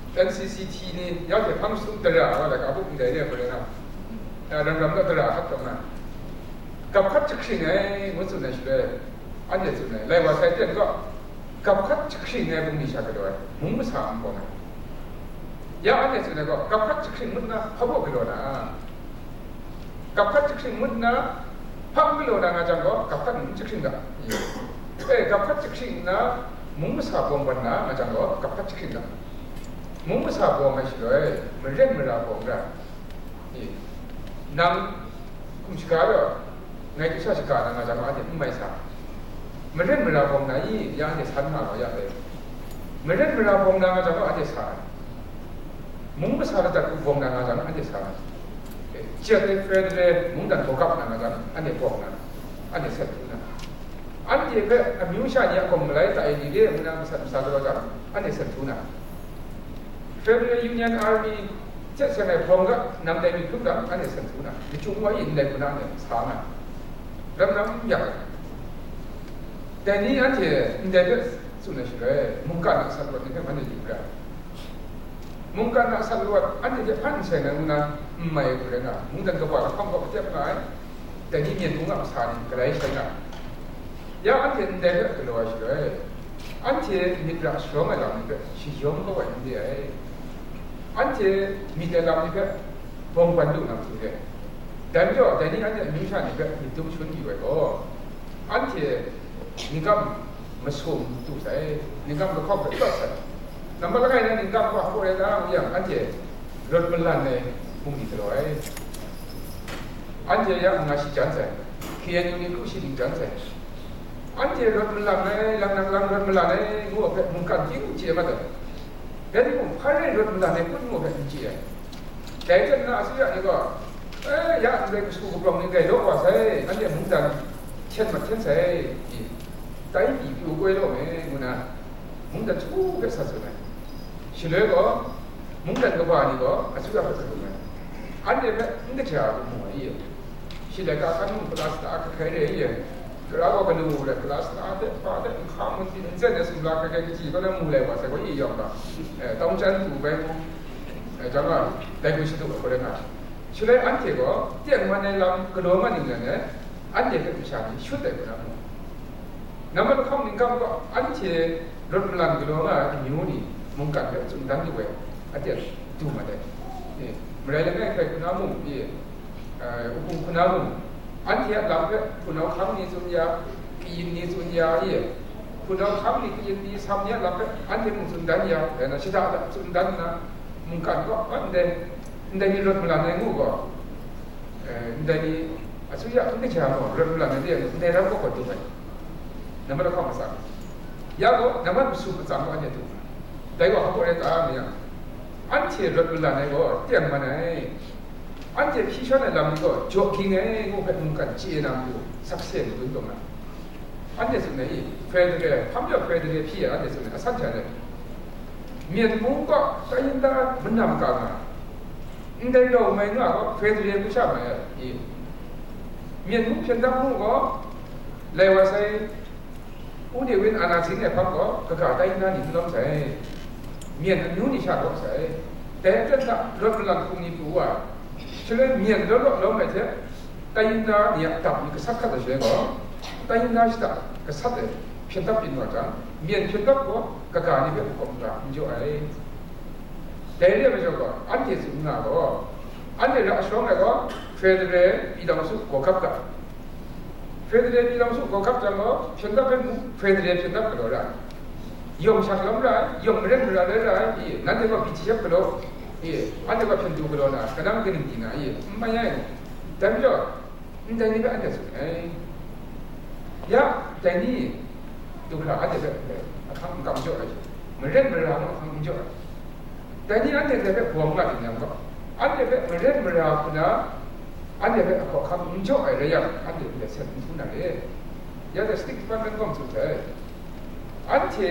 NCCT นี่ยาวแต่พังสุดตระอะไรกับพวกเดี๋ยวเลยนะรำก็ตระครับตรงนั้นกับคัดจักริงไงมันสุดเลยเลยอันเดียวสุดเลยเลยว่าใครเต้นก็กับคัดจักริงไงบุญมีชาติด้วยมุ่งมาสามคนนะยาอันเดียวสุดเลยก็กับคัดจักริงมันนะเขาบอกกันเลยนะกับคัดจักริงมันนะพังกันเลยนะจังก็กับคัดจักริงกันกับคัดจักริงนะมุ่งมาสามคนวันนะมาจังก็กับคัดจักริงกันมุ่งมาสามคนไม่ใช่เลยมันเร่งมันรับผมกันนำคุณชิกาโร่ในที่ชาติการงานจังหวัดที่ไม่ทราบมันเรื่องเวลาผมไหนยังจะสันมาหรือยังเลยมันเรื่องเวลาผมงานจังหวัดที่สานมุ่งไปสารจักรผมงานจังหวัดที่สานเชื่อในเฟรนเลยมุ่งดันโฟกัสงานจังหวัดอันนี้ผมนะอันนี้เสร็จนะอันที่เป็นมิวชาเนี่ยผมเลยแต่อันนี้เรื่องมันสันสารจักรอันนี้เสร็จนะเฟรนเลยยูเนียนอาร์มีเจ้าเสนาพรมก็นำแต่มีทุกอย่างอันนี้เสร็จนะมีจุ่มไว้อินเดียคนนั้นเนี่ยสามนะรำอย่างแต่นี้อันที่อินเดียสุนัขเลยมุงการนักสัตว์วัดนี่ก็มันจะอยู่กันมุงการนักสัตว์วัดอันนี้จะพันเสนานะไม่เลยนะมุงดันกบฏข้องกับเจ้าหน้ายแต่นี้มีมุงอับสานก็ได้ใช่ไหมยาอันที่อินเดียก็เลยว่าเลยอันที่มีรักสองอะไรนี่ก็ชิยอมก็ว่าอินเดียอันที่มีแต่ลำนี่ก็บงบันดูน้ำสุดเลยแต่เดี๋ยวแต่นี้อันนี้มิชานี่ก็มีตัวชนอยู่ไว้ก็อันที่นี่ก็มาส่งตัวใส่นี่ก็มาเข้าไปก็ใส่น้ำมันละไงนะนี่ก็มาเข้าไปแล้วอย่างอันที่รถมันลั่นในปุ่มนี้ตัวไอ้อันที่ยังงาชิจันใส่เขียนอยู่นี่ก็ชิดิจันใส่อันที่รถมันลั่นในลั่นรถมันลั่นในงูแบบมุงกันที่กูเจี๊ยบมาแต่แต่ที่ผมพายในรถมันลั่นในกูงูแบบเจี๊ยบแต่เจ้าหน้าที่นี่ก็ยาเด็กสู้กับเรานี่ไงโลกว่าใช่อันนี้มุงดันเช่นมันเช่นใช่แต่อีกอยู่ก็โลกเนี่ยมุนะมุงดันสู้กับสัตว์ส่วนไหนเฉลยก็มุงดันกับว่านี่ก็สู้กับสัตว์ส่วนไหนอันนี้เป็นมุงดันเช้ามุงอะไรเฉลยก็การมุงพลาสติกใครได้ยังกระบอกกันดูเลยพลาสติกเด็ดฟ้าเด็ดข้ามมันที่เส้นเนี่ยสุดละก็แค่จีก็นั่งมุงเลยว่าใช่ก็ยี่ยมละต้องจันถูกไปจังหวะได้กุศลตัวคนเดียวเฉลยอันที่ก็เที่ยงวันในลำกระโดดมันอย่างเงี้ยอันที่เป็นวิชาที่ชุดเด็กนะมั้งน้ำมันข้ามนิ่งก็อันที่รถมันลำกระโดดมาหิวนี่มุงกันแบบสุดดังด้วยอันที่ดูมาได้นี่เมื่อไรแล้วแม่เคยคุณน้ำมุงนี่อุปคุณน้ำมุงอันที่ลำแบบคุณน้ำข้ามนี่สุญญากินนี่สุญญาที่คุณน้ำข้ามนี่กินนี่ซ้ำเนี่ยลำแบบอันที่มุงสุดดังยาวแต่นะชิดาสุดดังนะมุงกันก็อันเดนนี่รถมันลำในงูก็เดนนี่สุดยอดไม่ใช่หรอกรถมันลำในเรื่องในเราก็กดตัวไปน้ำมันเข้ามาสั่งยาก็น้ำมันสูบสั่งก็อันนี้ถูกแต่ก็เขาบอกอะไรต่างเนี่ยอันที่รถมันลำในก็เตียงมันไงอันที่พี่ชายในลำก็โจกิ้งไงงูเป็นมุงกันจีนำอยู่สักเส้นตรงนั้นอันที่สุดเนี่ยเฟรดเร่ทำอย่างเฟรดเร่พี่อันที่สุดเนี่ยสั้นแค่ไหนเมียนมุงก็ใช้ยินดามันนำกันมาอินเดียเราไม่เนาะก็เฟรดเร่ผู้ชายมาอีเมียนมุงเพียงแต่มุงก็เลยว่าใช่ผู้เดียวเป็นอาณาสิงเนี่ยพักก็กระจายนั่นนี่ต้องใช้เมียนนู้นนี่ชาติต้องใช้แต่เจ้าลดพลังคงนี่ผู้ว่าเชื่อเมียนเราไม่ใช่แต่ยินดาเนี่ยตับนี่ก็สักขัดเฉยก็แต่ยินดาสิตาก็สักเพียงแต่เป็นว่าจังเมียนเพียงแต่ก็กระจายนี่เป็นความรักมันจะอะไรแต่เรื่องไม่ใช่ก็อันที่สุดนะก็อันนี้เราช่วงไหนก็เฟดเรย์ปีดำสุกก็ขับกันเฟดเรย์ปีดำสุกก็ขับจังก็เพียงแต่เป็นเฟดเรย์เพียงแต่ก็ได้ยมชักลำไรยมเรื่องอะไรได้นั่นเรียกว่าพิจิตรก็ได้อันนี้ก็เพียงดูก็ได้นะขนาดกันจริงๆนะไม่ใช่แต่ไม่ใช่แต่นี่ก็อันนี้สุดไอ้ยาแต่นี่ดูขนาดอันนี้แบบทำกำจัดอะไรมันเรื่องอะไรมันทำกำจัดแต่นี่อันนี้แบบพวงกันอย่างนั้นก็อันนี้แบบมันเรื่องอะไรคุณนะอันนี้แบบเขาทำกำจัดอะไรอย่างอันนี้แบบเส้นทุนอะไรยาแต่สติ๊กมันเป็นกำจัดเลยอันที่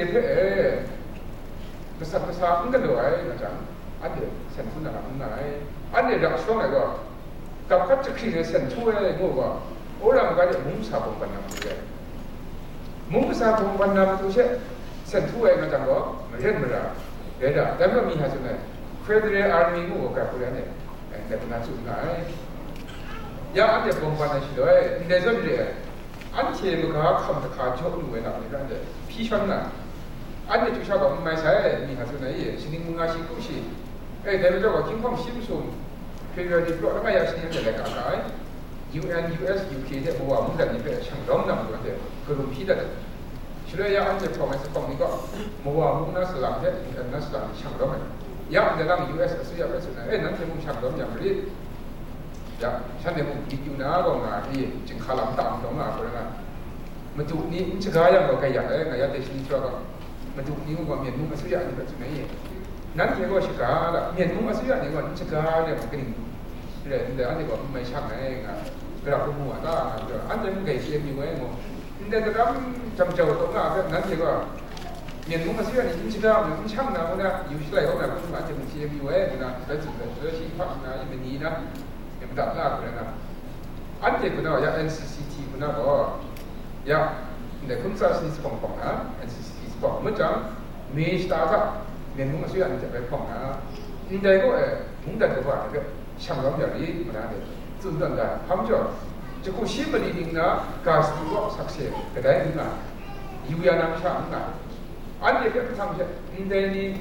แบบภาษาอังกฤษด้วยนะจ๊ะอันนี้เส้นทุนอะไรนั่นไงอันนี้เราช่วงไหนก็กับกัจจิกเส้นช่วยงูก็โอ้เราก็จะมุ่งสาบงปันน้ำด้วยมุ่งสาบงปันน้ำตัวเช่เส้นช่วยนะจ๊ะก็มันเรื่องอะไร Reda, dapat mi hasilnya. Federal Army mu oka punya dapat nasi unai. Ya ada perempuan nasi doa, ini jadi dia. Anti mereka kamu tak kacau lu enak ni kan? Pisang na. Ada tu siapa mai saya mi hasilnya ini. Sini mengasih kursi. Dari tu aku kimkom simsum. Federal diplomat apa ya sini ada kakak. UN, US, UK dia bawa muda ni ber changgam nam tu ada. Kalau tidak. Sudah ya anda promes kom ni kok bawa muda selang dia dan selang changgam. Ya dalam US Australia bersama. Nanti mu changgam yang beri. Ya, saya mu itu na kong na ni jeng kalam tam dong na apa na. Mentu ni sekarang kau kayak ngaya di sini juga. Mentu ni mu mian mu Australia ni bersama ni. Nanti aku sekarang mian mu Australia ni kau sekarang mungkin. Jadi anda kau mai chang ni ngah. Berapa muat lah, anda mungkin siapa ni mau. Anda dalam jam-jam tu ngah, nanti kau. Mian mu Australia ni sekarang mungkin chang na, mana usually kau nak pun macam siapa ni mau, mana betul siapa na ini ni na. Tak lah kerana anda guna ya NCCT guna kau ya anda kumsas ni sepong-pong na NCCT sepong macam mes tak memang masih ada sepong na anda kau mungkin tu apa ke Shanghai jadi mana ada tu dan dah hamjo jika siapa ni na gas tu sukses kedai ni na Yuya nam Shang na anda ke macam anda ni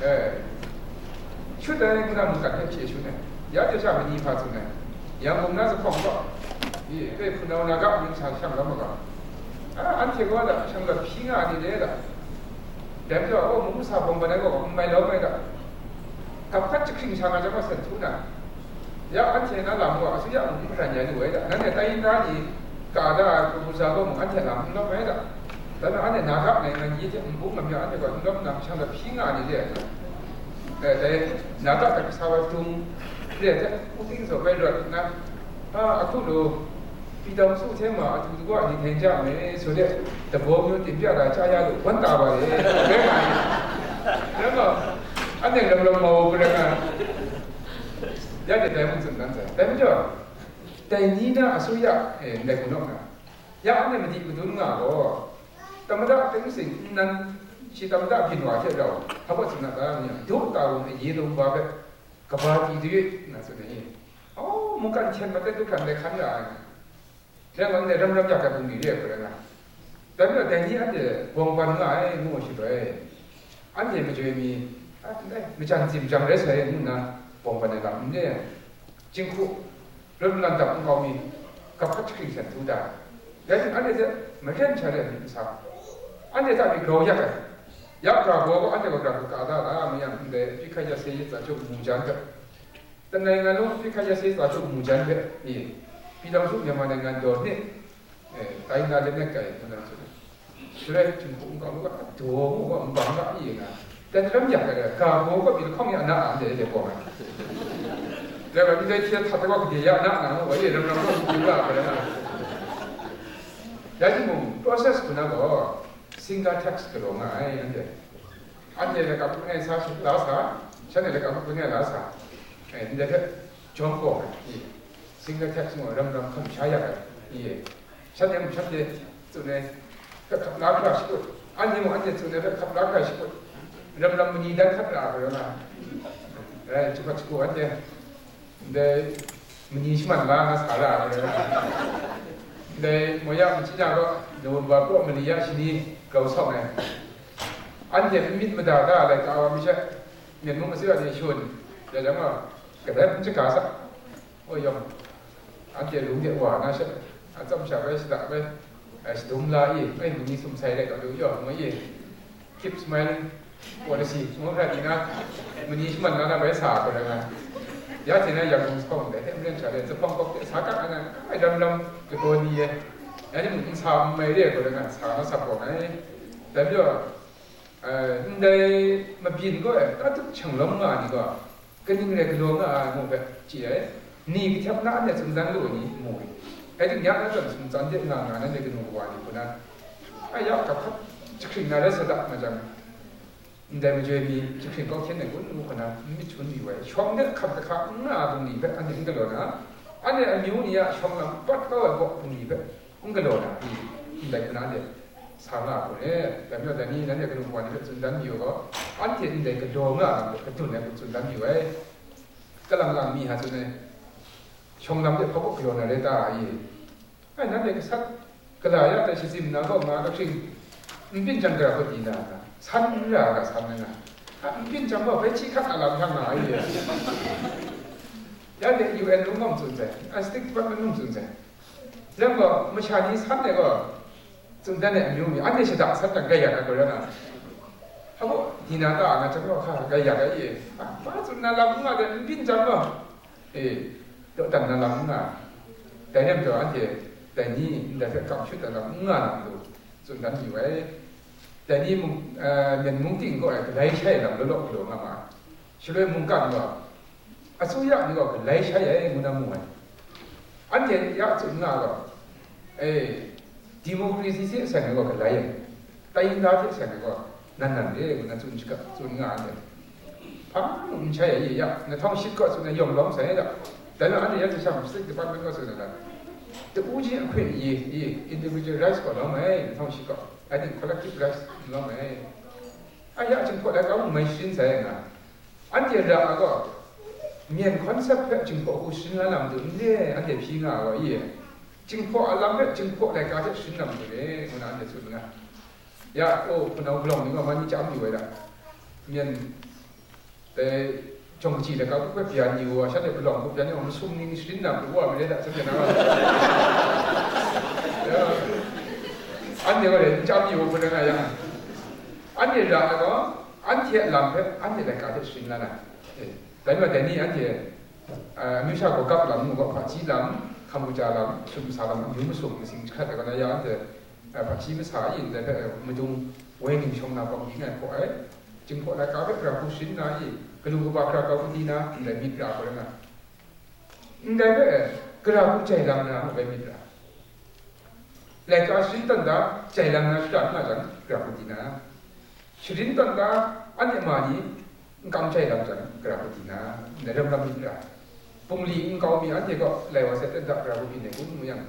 sudah guna mungkin ke sudah ya tu siapa ni pasal na yang mungkin sepong kau ini pun orang agak mungkin Shanghai lama anti kau ada Shanghai pinga ni dia dan tu mungkin sabong pada kau mai lau mai dah kapan cekring Shanghai macam sentuh na ya anti na lama asal ya mungkin pernah jadi dah nanti tayin tadi kada kebusa kau mungkin anti lama lau mai dah dan anti nak ni nanti dia mungkin macam anti kau lau nak Shanghai pinga ni dia tapi nak tak kesawat tu dia mungkin sebagai orang na aku lo bidang su tema tu gua ni tenja me so dia tebo mu tin bia da cha ya lo wan ta ba le be ma ni lama ane lam mau beranga ya de dai mu zhen dan zai dai jo dai ni na asu ya dai ku no na ya ane ma di bu du nga lo tamada teng sing nan chi tamada pin wa che lo ha ba zhen na da ni do ta wo ye lo ba be Kapal itu nak sebenarnya. Oh, mungkin macam tu kan lekhan lah. Jangan ni ram jaga bumi dia kerana. Tapi ada ni ada perempuan lain mu siapa? Anda macam ni, macam jam saya ni na perempuan dalam dia. Jengku, belum lantak kau ni kapal cekik sentuh dah. Jadi anda macam cara ni sah. Anda tak berkau ya kan? Ya kalau anda berkata ada yang anda fikir saya tak cukup mujan ke, dan lain-lain fikir saya tak cukup mujan ke, ini, bidang tu yang mana dengan dor ni, lain ada ni kaya mana tu, sudah cukup engkau bukan, dua bukan bangga ini kan, dan dalam jaga kalau kau bila kau ni anak anda dia bukan, jadi kita tidak tahu kalau dia anak, wajib dalam kau juga kerana, jadi proses guna kau. Single tax kalau ngai anda lekat punya sah lasa, saya lekat punya lasa, ini dekat jompo, single tax semua ram kan saya kan, saya tu ni kat laka sikut, anda tu ni kat laka sikut, ram menyidak kat laka mana, cepat sikut anda, menyisman lah salah, moya macam apa, daun bapa melia sini kau sama. Anda mit mendadak lagi awam macam ni mungkin ada isun, jadi apa? Kadang macam kasa, oh yang anda rumit wah nasi, macam siapa sedap sedum lagi, ini sum saya lagi kalau yo, macam keep smiling, policy, semua hari na, menyisman mana biasa kadang. Ya, jadi yang muskong deh, mungkin cara Jepang kok sakit anak, dalam keboni ya, jadi mungkin sama dia kadang sama sapong tapi ndai mabin ko ta tu changlong nga ni ko kening le klo nga mo be chi ni ki thap na ne chung dang lo ni mo ai tu nya na chung chan de nga nga ne ke no wa ni ko na ai ya ka phap chikhin na le sa da ma jang ndai ma je mi chikhin ko khen ne ko no ko na mi chun ni wa chong ne khap ka nga bu ni be an de ngalo na an ne a myu ni ya chong lam pat ko bo bu ni be ngalo na ndai ko na de 상하 보네 담요다니 난데 그런 거 아니라 준단 비오가 안티인데 그 도가 그 돈에 준단 비오에 깔랑랑 미 하전에 총남대 파고 그러나래다 이 아니 난데 그사 그다야 다시 집 나고 마가씩 빈장가 거디나 산라가 산나 빈장가 배치 카나랑 향나 아이 야데 UN 농담 존재 아 스틱 받는 농 존재 그러면 뭐샤니 산내가 준단에 묘미 안 되시다 살짝 가야가 그러나 하고 디나다 안 하자고 가야가 이 맞은 나라가 빈장가 또 단나 나무나 대념도 안테 대니 인데 감추다 나무나도 준단 이외에 대니 뭉팅 거 라이샤이랑 로로로 아마 실외 문간 거 아소야 이거 라이샤이에 문화무만 안테 야 준나가 디모크라시 생각이 그 라이 따인다게 생각이 난난데 그나 준치가 준나한테 방 um차에 야 나통식 것은 용long 생각이 다른 안에 야지 참 스틱 받는 것은 또 우지 않고 이 individual rights 거 너무 나통식 거 아니 collective rights 너무 아야 지금 거다가 무슨 생각 안테라가 면 컨셉 지금 보고 신나 남들인데 안테 비나가 이 증포 알람에 증포 내가 할 수 있는 분들이 문화한테 주나 야또 분하고 그런 거 많이 잡는 거야 면 정치가 그 비한 이유와 샤네 그런 거 비한 이유 숨는 수 있는 거와 그래다 저게 나와 안 내가 잡는 이유 그러나 야 안내라가 안티 람페 안내 내가 할 수 있나 다음에 대니 안티 미샤고 갑람 거 같이 람 카무자람 숨사람 유무송 생각하다가 야한테 박시미 사이인데 무중 외닝 총나 방기가 거에 지금 거다 가베라 부신나이 그리고 바크라가 부디나 인데 미트라 그러나 인데 그라 부제랑나 베미트라 내가 신던다 제랑나 시작나장 그라 부디나 시린던다 아니 많이 감제랑장 그라 부디나 내려가 미트라 Pungli engkau mi ante ko lewat setan tak berapa bini pun yang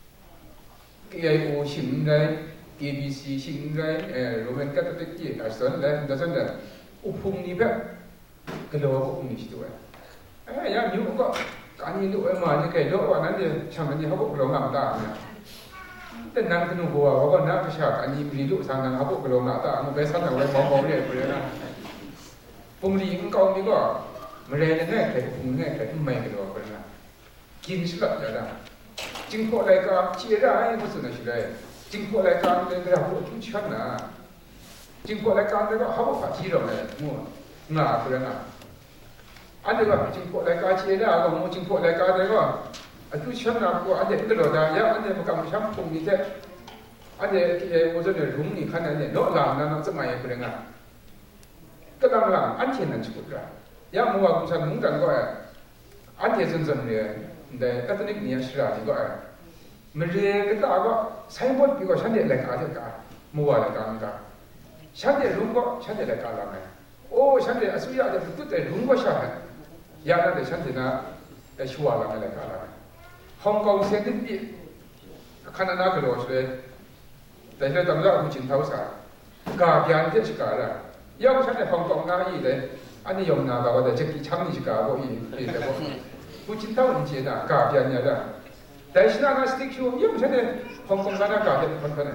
KIO Shingai, KBC Shingai, Roman Catholic Church, Aston dan dasan dan upung ni ber keluar upung ni situ yang ni kok kani lu mana kai lu wan nanti macam ni habuk belum nak dan nang kenu bawa bawa nak pesyak kani beli lu sang habuk belum nak tak anu besan nak mau dia boleh Pungli engkau ni ko Mereka nak kita punya kita mai kita berna, kini sudah ada. Jingko mereka ciri itu sudah sudah. Jingko mereka mereka buat cucian na. Jingko mereka mereka hawa pasti ramai, mu na berna. Ada kan jingko mereka ciri agak mu jingko mereka mereka cucian na aku ada itu loh dah. Ya ada macam macam pun ni je. Ada macam ni rumah ni kan ada. Nak lang na nak semai berna. Kadang lang anjing nak cukup dah. 야 뭐가 공산 문간 거야 안테 전전에 근데 카톨릭 니아시라 이거 머리에 그다가 사이버 비고 샤데 레카데가 뭐가 레카인가 샤데 룸고 샤데 레카라네 오 샤데 아수야데 붙때 룸고 샤데 야나데 샤데나 슈와라네 레카라네 홍콩 세든비 카나나 그로스에 대해 담자 우진타우사 가비안데 시가라 야 샤데 홍콩 나이데 아니 영나 가고다 저기 참니지가 하고 이 되고 부친타고 인지다 가비 아니라 대신하나 스틱쇼 영전에 홍콩 가나 가게 번번에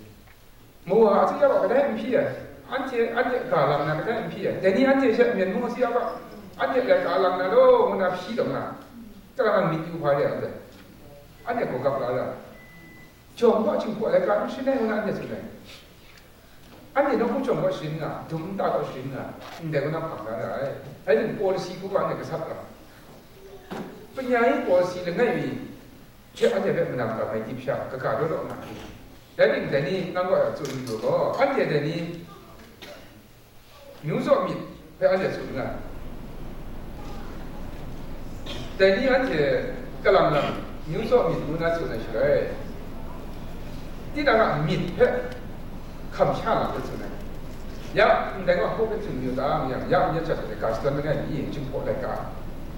뭐 아직 야가 그래 MP야 안티 가랑나 그래 MP야 대니 안티 면 뭐시야가 안티 가랑나로 뭐나 피동나 그러면 미국 화려야 돼 안티 고갑라라 정보 지금 뭐래가 신내 오나 안티 주네 안티 너무 좀 멋있나 좀 따고 싶나 내가 나 바가라 아니 policy 그거 안에 그 샀다 penyayi policy dengan ini dia ada ber menambah baik tipsya ke kado lo nak jadi ni nanggo tu dulu ada ni nyusok mit ada tu dengan jadi ada kalam nyusok mit guna tu nak syarat tidak nak mit 감샤라 그랬잖아요. 야, 내가 호흡 중요다. 야, 이제 저렇게 가시던 게 이 증포래가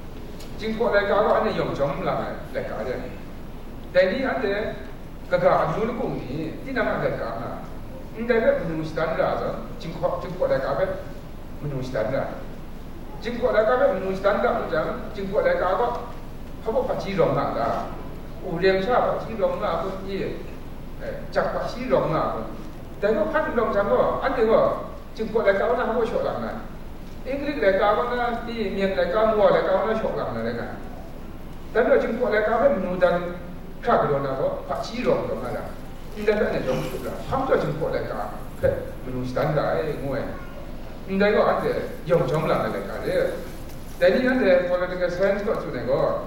안에 영점라 내가 돼. 대리 안에 그가 아무리 공이 디나마 내가 Inda be menung standar so jingkok dah kabe menung standar jingkok dah kabe menung standar macam jingkok dah kabe apa paci rong nak dah uliam sah paci rong nak pun ye cak paci rong nak pun tapi kau kan rong sama ada kau jingkok dah kabe nak apa syok lang nak English dah kabe nak di mian dah kabe mua dah kabe nak syok lang nak kan tapi jingkok dah kabe menung dan kah kau nak apa paci rong tu mana Indah tak ada jom tu lah. Hampa jemput mereka, menurut standar ngoi. Indah kau ada jom lah mereka dia. Jadi ada political science kau tu nego.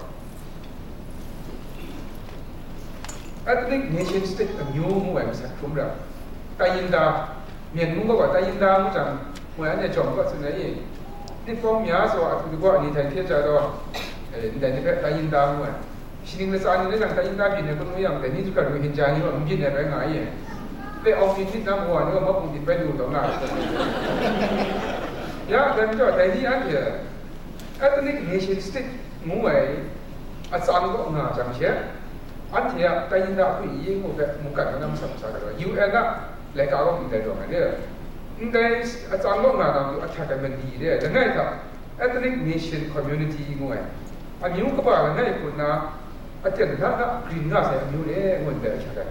Ethnic nation state new ngoi macam kumra. Tayinda, mian kau tayinda macam ngoi ada jom kau tu ni. Ni form ya so aku juga ni tadi dia cakap, ni tayinda ngoi. Sini masa ni nak tayinda bini pun yang dan ni juga lebih hinjani orang mungkin ada yang lain. Le office ni nama orang ni mau mungkin perlu tahu nak. Ya dan juga tadi ada ethnic nation state mulai asal kau nak macam siapa? Antia tayinda aku ini muka mana macam kalau UN nak lekar orang kita doang ada. Indai asal kau nak tu attack mendy dia. Dan ni tak ethnic nation community mulai. Amiu kepala ni pun nak Atian nak green lah saya ambil ni mula cakap.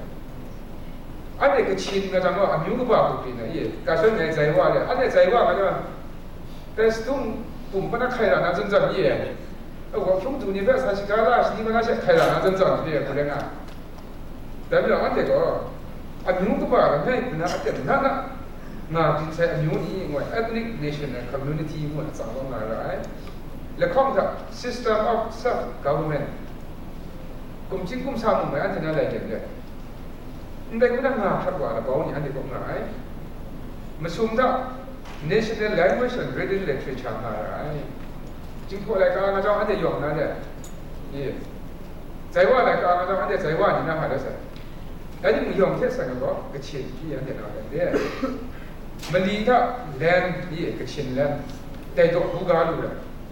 Ada kecil macam apa ambil ke apa green lah. Ye, kasut ni saya buat dia. Ada saya buat macam. Terus tu pun pernah kaya nak真正 ye. Aku cuma tu ni biasa sekarang sini mana saya kaya nak 真正 dia boleh nak. Tapi ada ko ambil ke apa ni pernah atian nak saya ambil ni moi ethnic nation community moi sama lah. Lekong tak system of self government. Kumcing sama mai ante na lai ken de ndai ku na nga thak wa la baw ni ante ko ngai masum da national language and written literature na ai jing ko lai ka nga jaw ante yong na de ye zai wa lai ka nga jaw ante zai wa ni na ha de sa ai ni yong ke sa ko ke chin ki ante na de mali da land ye ke chin land dai do bu ga lu da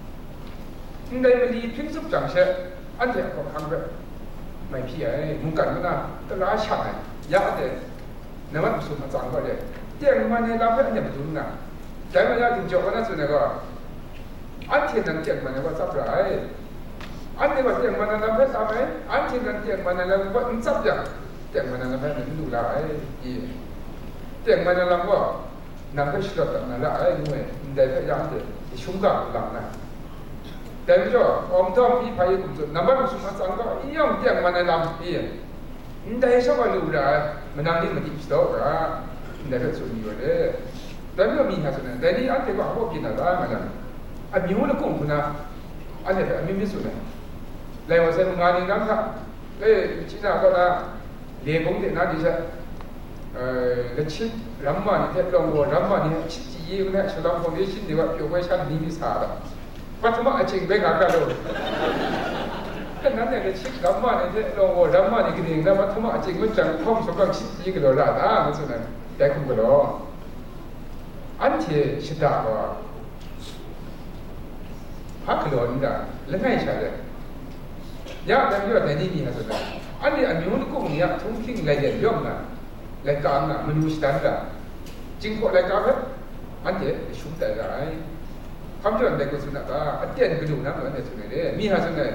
ndai mali phin sup jang she ante ko khang deไม่พี่ไอ้มุกันก็น่ะก็ล้าฉ่ายยะเด้นวัดสุมาจังก็เด้เตียงมันเนี่ยเราเพิ่นเนี่ยบ่รู้น่ะแต่มันยาถึงจบก็น่ะสุเนี่ยก็อันที่นั้นเตียงมันก็ซับหลายอันที่ว่าเตียงมันนั้นเพิ่นทำไมอันที่นั้นเตียงมันนั้นก็มันซับอย่างเตียงมันนั้นเพิ่นดูหลายอีเตียงมันนั้นก็นำไปสกัดนั่นละไอ้งวยได้พยายามจะชุมกับหลังน่ะแต่ไม่ใช่อมท้องพี่พายกุศลน้ำมันสุมาสังก็ย่อมเตียงมันในลำพี่ได้สักวันรู้ละมันนั่งนี่มันติดสต๊อกอะได้ก็สุดอยู่เลยแต่ไม่มีหาสุดนะแต่นี่อันเดียวก็เอากินอะไรมันนั่นอันมีหัวละกุ้งคุณนะอันเดียวไม่มีสุดนะแล้วว่าเส้นงานนี้นะครับเลยจีน่าก็นะเลี้ยงกุ้งเด็กนะดิฉันแล้วชิ้นรำมันนี่ลองวัวรำมันนี่ชิ้นจี๋เนี่ยฉลองคนนี้ชิ้นเดียวเกี่ยวกับชั้นนี้มีสาระปัจจุบันจริงเป็นการดูแต่นั้นเนี่ยชิครำมันเนี่ยลองว่ารำมันนี่ก็ดีนะปัจจุบันจริงมันจังพร้อมสำหรับชิคกี้ก็แล้วนะมันสุดนั้นแต่คุณก็แล้วอันที่ชิดาว่าพักหลอนด่าแล้วไงใช่เลยยากแต่เรื่องในนี้มีอะไรสุดนั้นอันนี้อันนี้มันก็มีทุ่งทิ้งรายละเอียดเยอะนะรายการน่ะมันมีสแตนดาร์ดจริงกว่ารายการแบบอันนี้ชุ่มแต่ละไอ้คำจนได้ก็สุนัขก็อันเดียนก็ดูนะเหมือนในสุนัขเลยมีหาสุนัข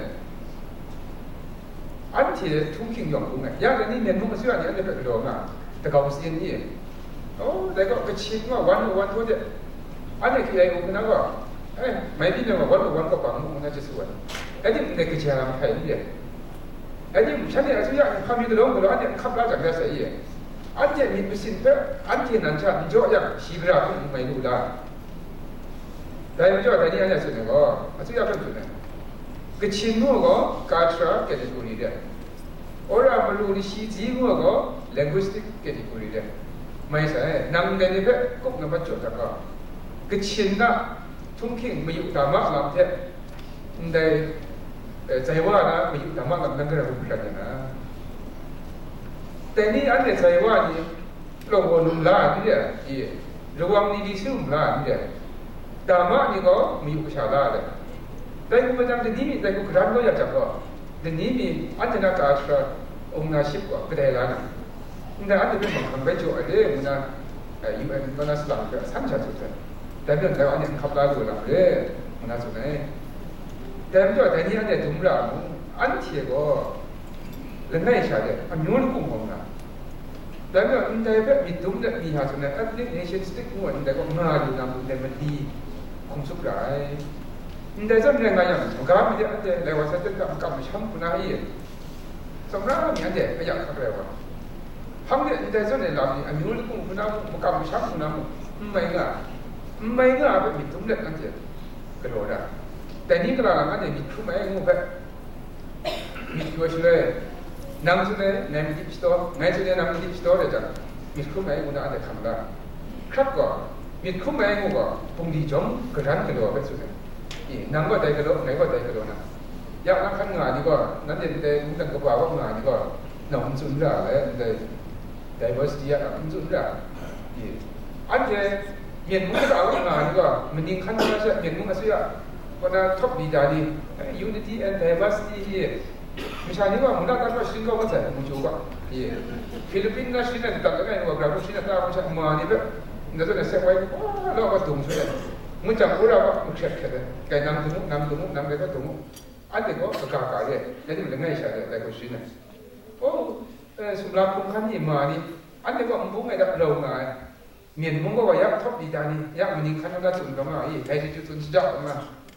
อันที่ทุ่งทิ้งยองตรงไหนยากแต่นี่เนี่ยนุ่มเสื้อเนี่ยอันนี้เป็นโดนอ่ะแต่เขาเสียนี่โอ้แต่ก็กระชิงว่าวันทั่วเดียอันนี้คือไอ้พวกนั้นก็ไม่ดีนะว่าวันก็ปังมุ้งน่าจะสวยไอ้นี่มันก็เชื่อมันใครเนี่ยไอ้นี่ฉันเนี่ยสุดยอดความมีตัวเราอันนี้ขับไล่จากได้เสียอันนี้มีเป็นสิ่งที่อันที่นั่นชาติจ่ออย่างชีวิตเราไม่รู้ได้แต่ไม่จ่อแต่นี่อันนี้สุดเนี่ยก็สุดยอดเป็นสุดเนี่ยกระชิงมัวก็การ์ดแคตตาล็อกเดียโอราบลูนิชีจีมัวก็ linguistic category เดียไม่ใช่นั่งในนี้เพื่อกุ๊กน้ำมันจุดแล้วก็กระชิงน่ะทุ่งขิงไม่อยู่ตามมาลำเทปได้ใจว่านะไม่อยู่ตามมาลำนั่นก็เราพูดกันนะแต่นี่อันนี้ใจว่านี่เราวนนุ่มลาที่เดียระวังนี่ดิซึ่งลาที่เดียตามมานี่ก็ไม่อยู่ชาลาเลยแต่กูไม่จำแต่นี่มีแต่กูกระด้างก็อยากจับก็แต่นี่มีอันที่นักการ์ดองนาชิปก็ได้แล้วนะ 근데 안에 보면 강배죠. 어디 문화 UN 문화 수랑 그 삼차주죠. 대변 내가 안에 갑자기 올라그래 문화 수네. 대변도 대니한테 dum라 안티고 렌나이샤데 아뇽을 공공나. 대변 인데베 미dum데 미하스네 아니 네션 스틱 무언데 거 마루나 문데면디 공수가이. 근데 좀 내가요. 그러면 이제 내가 사실 깜깜 샴푸나 이. 정말이 안돼 그냥 그래요. 한데 이제 전에 나비 아뇽을 공부나 뭐 깜깜 샴푸나 mấy cái là bị túng lệ ăn thiệt cái đồ đóแต่นี่ก็เราอันนี้มีคุ้มไหมงูแบบมีตัวช่วยนำช่วยในมีดิจิตอลแม้ช่วยนำมีดิจิตอลเลยจ้ะมีคุ้มไหมงูน่าจะทำได้ครับก็มีคุ้มไหมงูก็ปุ่มดีจงกระดันกระโดดไปสุดเลยนั่งก็ได้กระโดดไหนก็ได้กระโดดนะอยากนั่งขันงานนี่ก็นั่นเด็กๆนั่งกระเป๋าว่างานนี่ก็หนุ่มสุดละเลยแต่ diversity อ่ะสุดละอันเดียmiền Trung cái áo ngà nữa, mình nhìn khăn nó sẽ miền Trung là sao? Còn là top đi ra đi, unity and diversity, mình xem như vậy, mình đã có cái sinh công cái mình chụp vậy. Philippines là sinh là tất cả cái người Brazil là ta cũng sẽ mà đi vậy, nó sẽ sẽ quay, nó có tung xuống mình chẳng có đâu có một cái cái năm cái có tung, anh thì có cả đấy, nên mình ngay sẽ lại có sinh này. Sum làm công khăn gì mà đi, anh thì có ông bố ngày đặt đầu ngài. miền Trung có cái thấp đi ra đi, mình khăn nó chụp cái mà ấy, thấy chứ chụp chụp mà.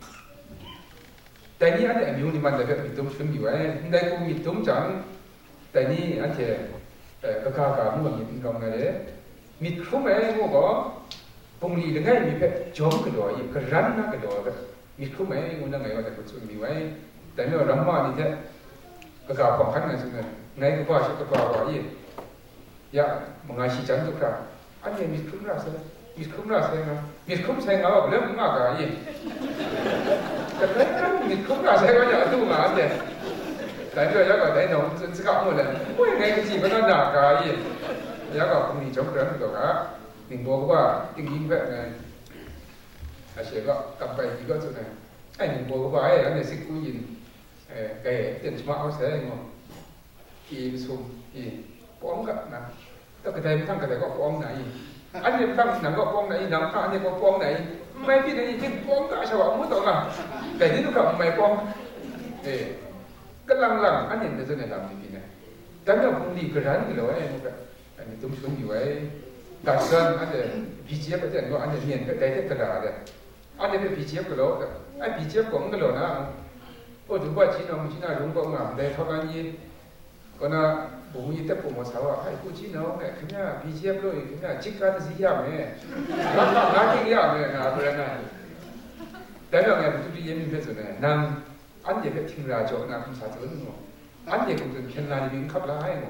Tại vì anh ấy nhiều nhưng mà để cái tôm chuẩn bị vậy, đây cũng bị tôm chẳng, tại vì anh ấy cái cả mua miền Trung này đấy, miền Trung ấy mua có, công ty đừng ngay miền phải chống cái đồ ấy, cái rắn nó cái đồ cái, miền Trung ấy mua nó ngày mà để cái chuẩn bị vậy, tại vì nó mà như thế, cái cả phòng khách này xong rồi, ngay cái qua sẽ cái qua vậy, một ngày chỉ chẳng được ra. 아니 미스컴라서 미스컴 생각하고 그래 뭔가 이 그러니까 미스컴라 생각하냐 또 말이야 다들 야가 내가 진짜 까먹네 왜 내가 집에 나가 이 야가 공리 좀 그런 거가 민보가 띵인배 아시가 깜빡이 이거 전에 아니 민보가 아예 안에 식구인 cái tiền smart house này 이 숨, 이 뻥같나 tất cả thầy thằng cái này có phong này anh em thằng nằm có phong này nằm anh em có phong này mấy cái này trên phong cả sao ông muốn tao làm cái gì nó cầm mày phong cái lăng anh em thế này làm gì này cái nào cũng đi cái rắn cái lối anh em tung xuống như vậy cả sơn anh em bị chết cái chuyện của anh em nhìn cái đấy cái đà đấy anh em bị chết cái lối anh bị chết cũng cái lối nào ôi chúng ta chỉ nào đúng không làm đây thôi anh gì còn là bố như thế bố mà sao hay cô chỉ nói này 그냥 BGM rồi 그냥 직가는 지야매 나게 지야매 아 그러나 대명에 우리 예민해서네 난 안제 배팅라 저나 kum사전 뭐 안제 그든 편나리 빈컵라 하이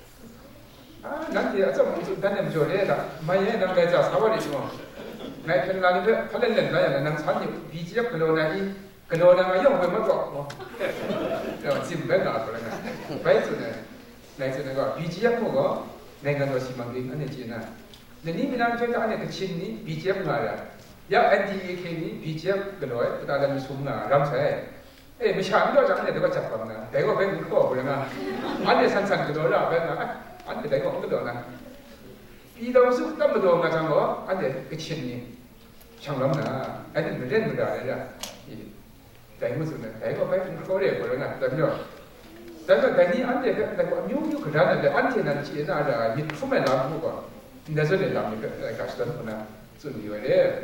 뭐아 난제 좀 단념 줘래다 마예 남가자 사월이 뭐 나 편나리 배 팔렌렌 나야 난 산이 BGM 그러나이 그러나가 영왜 맞어 뭐 내가 지금 내가 그러나 바이트네 này cho nên gọi BGF của có này gần rồi xí bằng kính anh ấy chỉ là nên ní mình đang chơi cái này cái chín ní BGF này là giá NDK ní BGF cái lối ta đang xuống là ram xe mình chạm đó chẳng này tôi có chặt bằng là đấy có cái cũng khổ rồi mà anh ấy sẵn cái đó là bên là anh ấy đấy có cái đó là đi đâu sức tâm được mà chẳng có anh ấy cái chín ní chẳng lắm là anh ấy lên một đời là đấy một sự này đấy có cái cũng khổ đẹp rồi là đấy rồi 내가 괜히 안돼 내가 묘묘 그러는데 안테는 지나라 이 품에 나무가 내서는 남니까 가시던구나 좀 이거래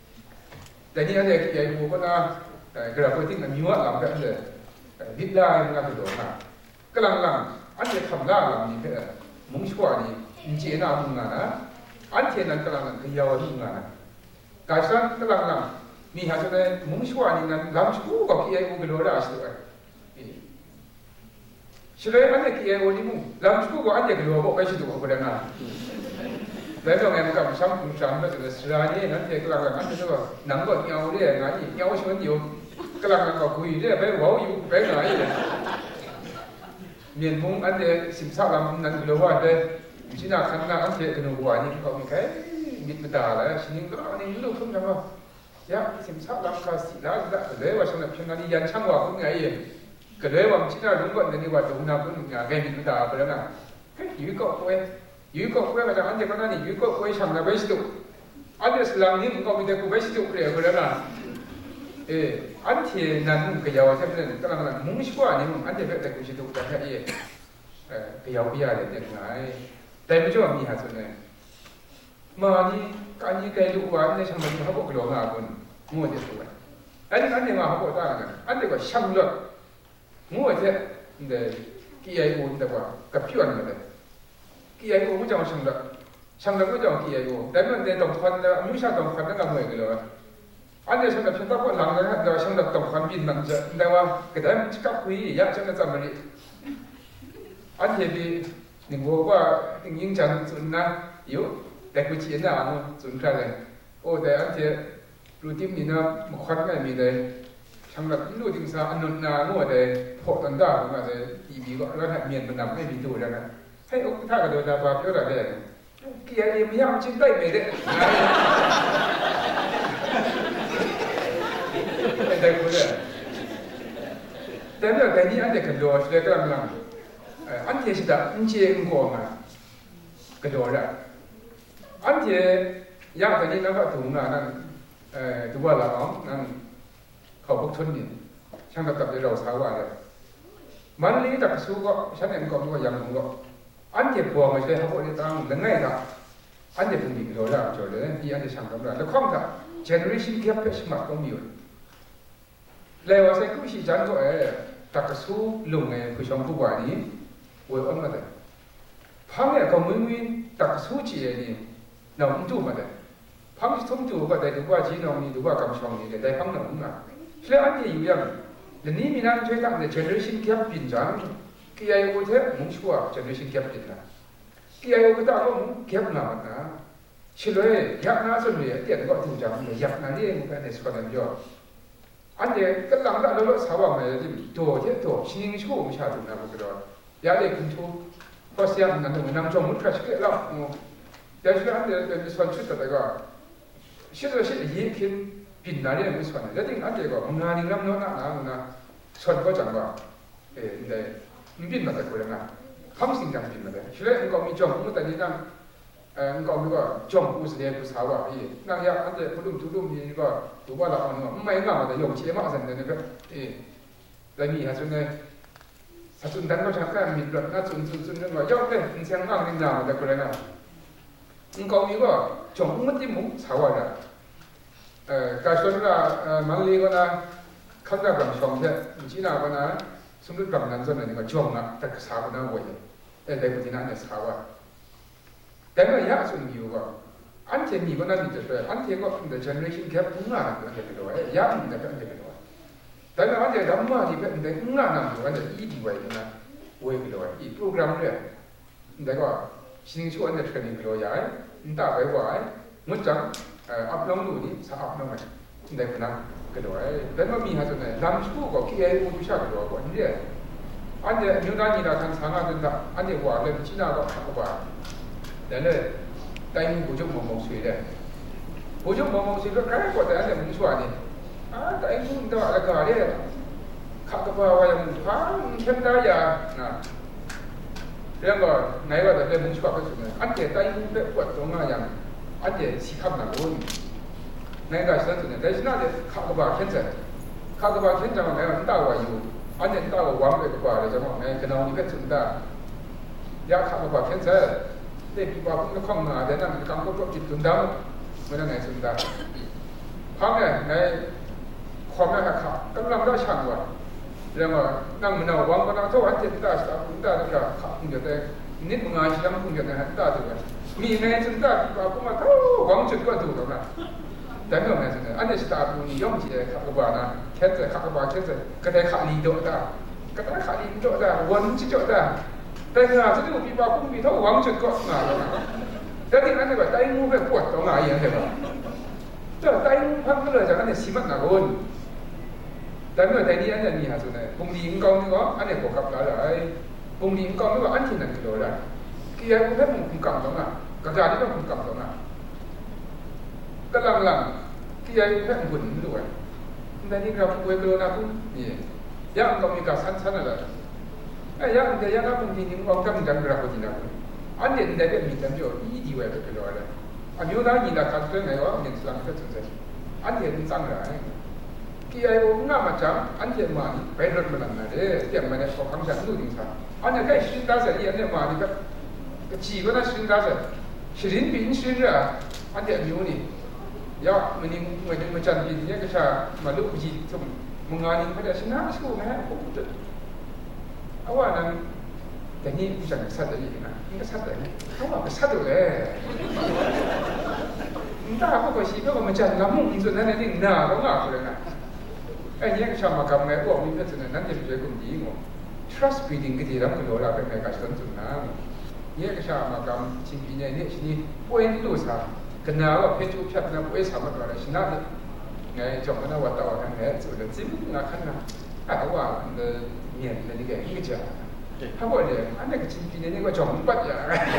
괜히 안돼 얘 뭐거나 그래 보팅 묘아 남는데 빗라인가 그러나 그랑랑 안돼 탐라 남니 뭉치고아니 인지나 문가나 안테는 그랑랑 그 야원인가나 가산 그랑랑 니 하서는 뭉치고아니는 남치고가 기회고 그러라 아시더라 실내 안에 기회 오니무 남주고 안에 그러고 가시도 그러나 내가 내가 감 상품 상품에서 스라니 한테 그러가 안에서 남거 야오래 아니 야오시면 요 그러가 거 구이래 배 와우 배가 아니 미엔봉 안에 심사람 난 그러와데 지나 간나 안테 그는 거 아니 그거 미카에 밑부다라 신인 거 아니 이거 좀 잡아 야 심사람 가시라 내가 저는 편안히 연창과 그게 cái đấy mà chỉ là đúng vậy thì như vậy chúng ta cũng nhà game chúng ta phải là cái chỉ có quên 유익고 그래가 안데 거나니 유익고 거의 참나 베시도 안데 슬람님 거기데 그 베시도 그래 그러나 예 안티에 나는 그 야와 세는 그러나 뭉시고 아니면 안데 베데 그시도 그다 예 그 야비야 되는 거야 대비죠 미 하서네 뭐니 까니 개도 와네 참만 하고 그러나 본 뭐지 또 아니 안데가 하고 다는 안데가 샹러 뭐지 근데 기야이 온다고 그 필요한 거다 기야이 오고 장 샹러 그 장 기야이 오 대면 내 동판다 무샤 동판다 가 뭐야 그러 안데 샹러 편다고 랑을 한다 샹러 동판 빈 남자 내가 그다음 치카구이 약점을 잡으리 안데비 닝고가 닝장 준나 요 대구치나 아무 준카래 오대 안데 루팀이나 뭐 관계 미래 장갑 일로딩사 안는나 뭐대 포던다 뭐대 이비가 얼마나 미연나 ไม่มีตัวแล้วนะให้อกท่าก็โดนดาบาเยอะได้เกียร์มียามชิ้นได้ไม่ได้แต่กูเลยแต่เนี่ยแต่นี่อันเดียกันโดนเลยกำลังอันเดียสิดาอันเจียงก่อนอ่ะกันโดนละอันเดียยากแต่นี่นะก็ถุงนั่นตัวละอ๋อนั่นเขาพกทุนนี่ช่างกับเราสาวอะไรมันลีตักสู้ก็ฉันเองก็รู้ว่ายังรู้อันเจ็บปวดไม่ใช่เขาบอกในตั้งแล้วไงล่ะอันเจ็บปุ่มดิ่งเราละจอดเลยที่อันเจ็บช่างกับเราแล้วข้องท่า generation gap เป็นสมัครต้องมีแล้วว่าใส่กู้ชีจันก็ตักสู้ลุงไงผู้ชมผู้ว่านี้อวยอ้อนมาแต่พังเนี่ยเขามึนตักสู้จีนี่เราไม่ดูมาแต่พังที่ทุ่มดูก็ได้ดูว่าจีน้องนี่ดูว่ากำชองนี่ได้พังหนึ่งมาแล้วอันเจ็บอยู่ยังเดี๋ยวนี้มีนั่นช่วยตั้งใน generation gap ปิ่นจังกี่ไอ้โอ้เท่มุ่งชัว generation gap ปิ่นนะกี่ไอ้โอ้ก็ตาก็มุ่ง gap หนามันนะชิเลยยักษ์น่าสนเลยเตี้ยก็ถูกจังเลยยักษ์นั่นนี่มันเป็นในสกัดนั่นย่ออันเดียก็หลังจากเราสาวว่ามันจะโตเท่าโตชิงชั่วไม่ใช่ถูกนะพวกเราอยากได้คุณทูก็เสียงนั่นตรงนั้นจงมุดกระชิกแล้วแต่ช่วงอันเดียเป็นส่วนชุดแต่ก็ชื่อยิ่งขึ้นปิ่นนั่นเนี่ยมันส่วนแล้วจริงอันเดียก็งานนี้รับน้องนะส่วนก็จังว่าเนี่ยมันปิ่นมาแต่คนละนะคำสิ่งต่างปิ่นมาแต่ช่วยมันก็มีจงมุดแต่นี่นั่งมันก็มีก็จงอุสเดียกุสาวะอีนั่งยาอันเดียพุ่งทุ่มนี่ก็ตัวว่าเราเอาไม่ง่ายแต่ยงเชี่ยมากสันเนี่ยนะครับแล้วมีฮะส่วนเนี่ยส่วนนั้นก็ช่างกันมีแบบน่าจุนเรื่องว่าย่อมเป็นเสียงมากนิดหน่อยแต่คนละนะมันก็มีก็จงมุดที่มุกสาวะนะการส่วนละมันลีก็นะข้างหน้าแบบชงเท่จีน่าก็นะสมมติแบบนั้นส่วนนั้นก็จงนะแต่สาวนะวัยแต่คนที่นั่นเนี่ยสาวะแต่เมื่อยากส่วนอยู่ก็อันเทมีก็น่าดีจะเป็นอันเทก็เป็น generation gap พุ่งงานก็เห็นไปด้วยยากมันจะเป็นเห็นไปด้วยแต่เมื่ออันเทดำมาที่เป็นแต่พุ่งงานนั่นอยู่อันเทอีดีไว้นะไว้ไปด้วยอีโปรแกรมเลยแต่ก็สิ่งช่วยอันเทเทรนนิ่งไปด้วยย้ายตาไปไว้มุดจังอัพลงดูนี่สะอัพลงมาแต่คนนั้นก็ด้วยแต่เมื่อมีฮะส่วนเนี่ยดำชั่วก็ขี้ไอ้ผู้ชายก็ด้วยคนเดียวอันเทนิวดานี่เราทำสางานเป็นแบบอันเทว่าเรื่องจีน่าก็ทำกว่าแต่เนี่ยแต่งผู้ชมมองสวยเลยผู้ชมมองสวยก็ใครก็แต่เนี่ยมึงสวยนี่แต่งผู้ตัวอะไรก็เนี่ยขับกระเป๋าว่ายังฟ้าเข้มได้ยานะเรื่องก็ไงว่าแต่เนี่ยมึงสวยก็สวยอันเดียแต่งผู้เป็นปวดตรงนั้นยังอันเดียสีขับหนักรุ่นในการสั่งเนี่ยแต่ฉันน่าจะขับกระเป๋าเข้มเสร็จขับกระเป๋าเข้มจังไงมันตาว่าอยู่อันเดียตาว่าหวังไปกระเป๋าเลยจังไงขณะนี้เป็นสุดได้ยาขับกระเป๋าเข้มเสร็จเด็กว่าผมก็คล่องมาแต่นั่นกำก็จิตตุนดำไม่ได้ไงสุดดาพังเนี่ยในความไม่หักขากำลังได้ช่างว่าเรื่องว่านั่งมันเอาวังก็นั่งเท่าวันเจ็ดตาสามตาตะกี้ขาคุณจะได้นิดมึงไงชิลล์คุณจะได้หันตาตัวมีในสุดดาว่าผมมาเท่าวังจุดก็ถูกแล้วนะแต่เมื่อไงสุดอันนี้สตาร์บุญย่อมจีได้ขับกระบะนะแค่จะขับกระบะแค่จะก็ได้ขาลีโดดได้ก็ได้ขาลีโดดได้วันจีโดดได้แต่งานจะได้ปีบาพุ่งปีเท่าหวังจุดก็งานแล้วนะแต่ที่นั่นเนี่ยแต่งงูเป็นปวดตัวงานอย่างเดียวแต่แต่งพักก็เลยจากนั้นเนี่ยสิมันหนักคนแต่เมื่อแต่นี้อันนี้มีหาส่วนไหนปุ่มดีอิงกองนี่ก็อันนี้ผมกับเราเลยปุ่มดีอิงกองนี่ก็อันที่นั่นกิโลละกี่อย่างผมแค่ปุ่มกำตรงนั้นกระจายที่ต้องปุ่มกำตรงนั้นก็หลังกี่อย่างแค่ปุ่มด้วยแต่นี่เราคุยกันแล้วนะคุณนี่ยังก็มีการสั้นๆอะไรไอ้ยังแต่ยังก็บางทีนี่มันก็มีการกระทำที่นั่นอันเดียนได้เป็นมีตั้งเยอะอีดีไว้ก็คืออะไรอันนี้เรายินดีการเรื่องไหนวะเงินสลังก็สนใจอันเดียนจังเลยกี่ไอ้ผมง่ามาจังอันเดียนมาไปรถมันนั่นเลยเกี่ยมมันเนี่ยเขาคำสั่งดูจริงซะอันนี้แค่ชิ้นตาเสียอันเดียนมานี่ก็จีก็น่าชิ้นตาเสียชิ้นปีนชิ้นอะอันเดียนอยู่นี่ยามันนี่มันจันปีนี้ก็จะมาลุกจีสมมึงงานนี้ไม่ได้ชนะสู้ไหมผมจะเอาว่านั้นแต่นี่ผู้จัดสัตว์อะไรนะนี่ก็สัตว์อะไรเขาบอกก็สัตว์เลยมึงตาพวกก็ชีพก็มันจันละมุ่งส่วนนั้นนี่หน้าก็ง่ายเลยนะไอ้เนี่ยก็ชอบมากำไงพวกมีเพื่อนส่วนนั้นจะเป็นคนดีมั้ง trust building ก็ดีแล้วมันโดนเราเป็นไงกันส่วนส่วนนั้นเนี่ยก็ชอบมากำชิ้นปีนี้เนี่ยชิ้นนี้ป่วยนี่ดูซะกันนะว่าเพชรชัดนะป่วยสามารถอะไรชนะได้ไงจบกันนะว่าต่อกันเนี่ยส่วนนั้นจิ้มนะขั้นนะเอาว่าเนี่ยนี่แกยิ่งจะ他不的，俺那个今年那个中不呀，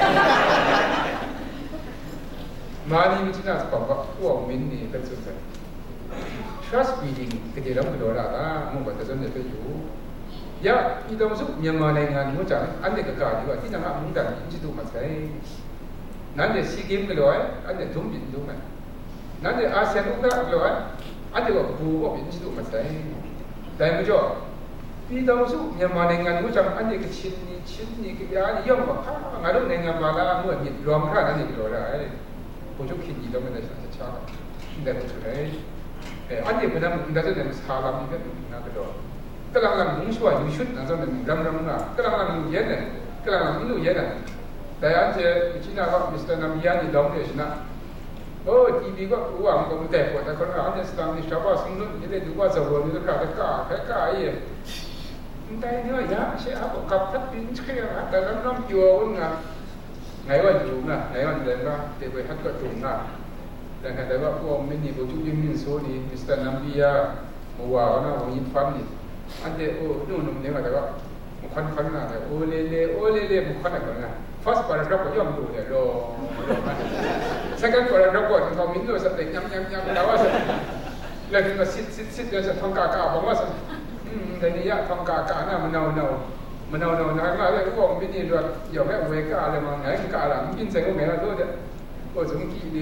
马尼们经常是讲个我们的个就是，trust building 个地方不多啦，啊，我们这种的都有。呀，一到时缅甸那个我讲，俺那个家里话，经常俺们讲，你都没在，咱的西game个了，俺的中边都没，咱的阿西亚国家个了，俺这个古我边你都没在，但没叫。พี่ต้องสู้ยังมาในงานมุจำอันนี้ก็ชิ้นนี้ก็ยาย่อมกว่าข้างานในงานมาแล้วเมื่อมีรวมค่านั้นอีกแล้วได้ผู้ชุกขินยี่ต้องไม่ได้สัญชาติแต่ผู้ชุกเลยอันนี้เป็นนั่นนั่นจะเป็นสาลามีเป็นนั่นก็ได้ก็ลังมุ่งช่วยยุ่งชุดนั่นจะเป็นรำน่ะก็ลังมุ่งเย็นเนี่ยก็ลังมุ่งเย็นน่ะแต่อันที่ที่นั่นก็มิสเตอร์นัมยานี่ดองเลยนะโอ้ทีวีก็ว่ามันก็ไม่แต่คนแต่คนอันนี้สตางค์นี่ชาวบ้านสมนุนยี่ได้ดูว่าจะวันนี้จะกล้าแค่กล้าไอ้ได้เนื้อยาใช่ครับกับทับปิ้งเชี่ยแต่น้ำจัวอุ่นนะไงว่าอยู่นะไงว่าเดินก็เดี๋ยวไปฮักก็จุ่มนะแต่ว่าพวกมินิบุจุยิมินโซนี่มิสเตอร์นัมบียามัวนะวันนี้ฟันนี่อันเดียวโอ้นู่นเนี่ยแต่ว่ามันนะแต่โอเล่มันคันอะไรนะ first paragraph ก็ย่อมดูเนี่ยรอ second paragraph ก็ถึงเขามินดูสเต็กยำแต่ว่าแล้วถึงก็ซิดเดี๋ยวจะทองกาผมว่าแต่นี่ยะทองกานะมันเอานะมาเลยพวกมินิรถอย่าแม่เวก้าเลยมาไงกาละมันกินเสร็จก็ไม่ละด้วยเด้อก็สมกี้ดี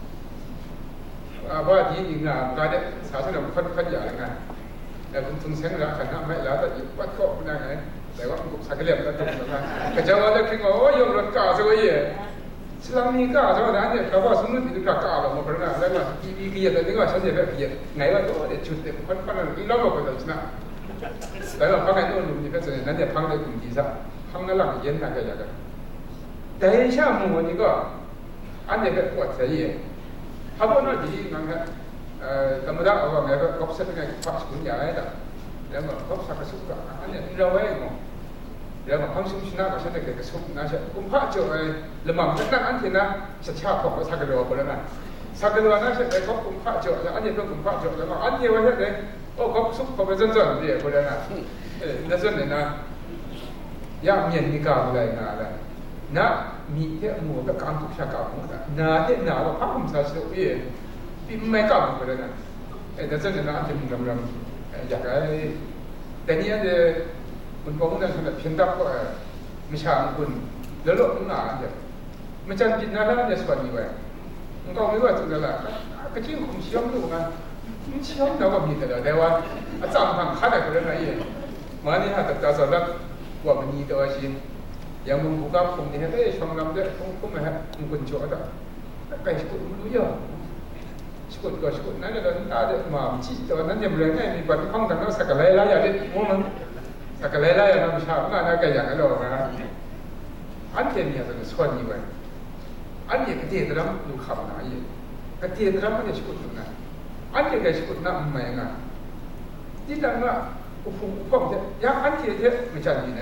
ว่าทีนี้งานการเนี่ยสาธารณะคันใหญ่ไงแต่คุณถึงเส้นแล้วขนาดไม่แล้วแต่อีกวัดก็ไม่ได้ไงแต่ว่าผมสักเลี่ยมก็ตรงนั้นก็จะว่าจะคิดว่าโอ้ยรถกาซะว่าอย่างสลามีกาซะว่าเนี่ยเขาว่าสมมติที่กาเรามาเป็นอะไรแล้วก็อีกีแต่นี่ก็ฉันจะแบบเกียร์ไงว่าตัวเด็ดจุดเด็ดคนนั้นเราก็เป็นแบบนั้นแล้วพังไอ้ตัวหนุ่มที่เป็นส่วนนั้นเนี่ยพังในกลุ่มที่ซะพังในหลังเย็นนั่นก็อย่างนั้นแต่ชาหมูนี่ก็อันนี้ก็ปวดเสียถ้าพวกนั้นดีงั้นฮะธรรมดาเอาไงก็กบเส้นไงพักสุญญาไอ้ต่างแล้วก็กบสักสุกอันนี้เราไว้งงแล้วก็พังสุญญาก็เส้นไงก็สุกนะใช่กุมภาเจอไอ้ละมั่งนั่นอันที่นะสัจฉาของก็สักกะโลคนละนะสักกะโลนะใช่ไอ้กบกุมภาเจอแล้วอันนี้ก็กุมภาเจอแล้วอันนี้ไว้เลยโอ้ก็สุกก็เป็นส่วนๆเดียวคนละนะนั่นส่วนนี้นะยากเมียนมีกาอะไรงานละนะมีเท่าหมูกับการทุกชาการหมดนะนาเท่าหนาว่าพักผมสาสุยปีไม่กล้าคนละนะนั่นส่วนนี้นะอันที่มึงกำลังอยากไอ้แต่เนี่ยเดี๋ยวมันบอกว่าเนี่ยเพียงแต่ก็ไม่ใช่คุณแล้วโลกมันหนาเนี่ยมันจะกินอะไรเนี่ยส่วนนี้ไว้มันก็ไม่ว่าตัวละก็ที่ผมเชื่อมดูนะมันเชื่อมเราก็มีแต่ว่าอาจารย์ทางข้าได้คนละไหนมาเนี่ยฮะแต่ตาสลับว่ามันมีตัวชิ้นอย่างมึงบุกกับผมเนี่ยเฮ้ยช่องลำเด็กผมไม่ฮะมึงคนชั่วแต่ใครสกุลรู้เยอะสกุลก็สกุลนั่นเลยตาเด็กมาจีตัวนั้นยังเรื่องไงมีคนห้องทางนั้นสักอะไรแล้วอย่างนี้มันสักอะไรแล้วอย่างนั้นชาวงานอะไรอย่างนั้นหรอกนะอันเดียวเนี่ยเป็นส่วนนี้ไว้อันนี้ก็เดี๋ยวเราดูข่าวไหนก็เดี๋ยวเราไม่ได้สกุลนะอันเดียวกับสกุลนั่นไม่ไงที่นั่นว่าโอ้โหก็มันยังอันเดียวไม่ใช่ดีนะ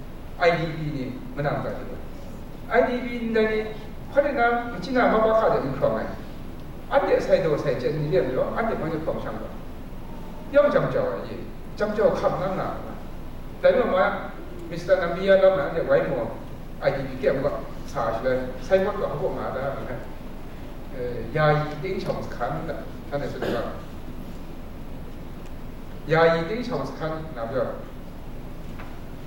IDB นี่มันนั่งกันอยู่ IDB นี่เขาเนี่ยนะมันจีน่ามาบ้าข้าวเดี๋ยวมันคล่องไงอันเดียวใส่ตัวใส่เจนนี่เรียบร้อยอันเดียวมันจะคล่องช่างก่อนย่อมจำเจ้าอะไรจำเจ้าคำนั่งหนาแต่เมื่อมามิสเตอร์นัมบียาแล้วนะเดี๋ยวไว้หมด IDB เก็บก็สาเลยใส่หมดก็เขาบอกมาได้นะยาดิ้งช่องสคันท่านในสุดก็ยาดิ้งช่องสคันนะเพื่อ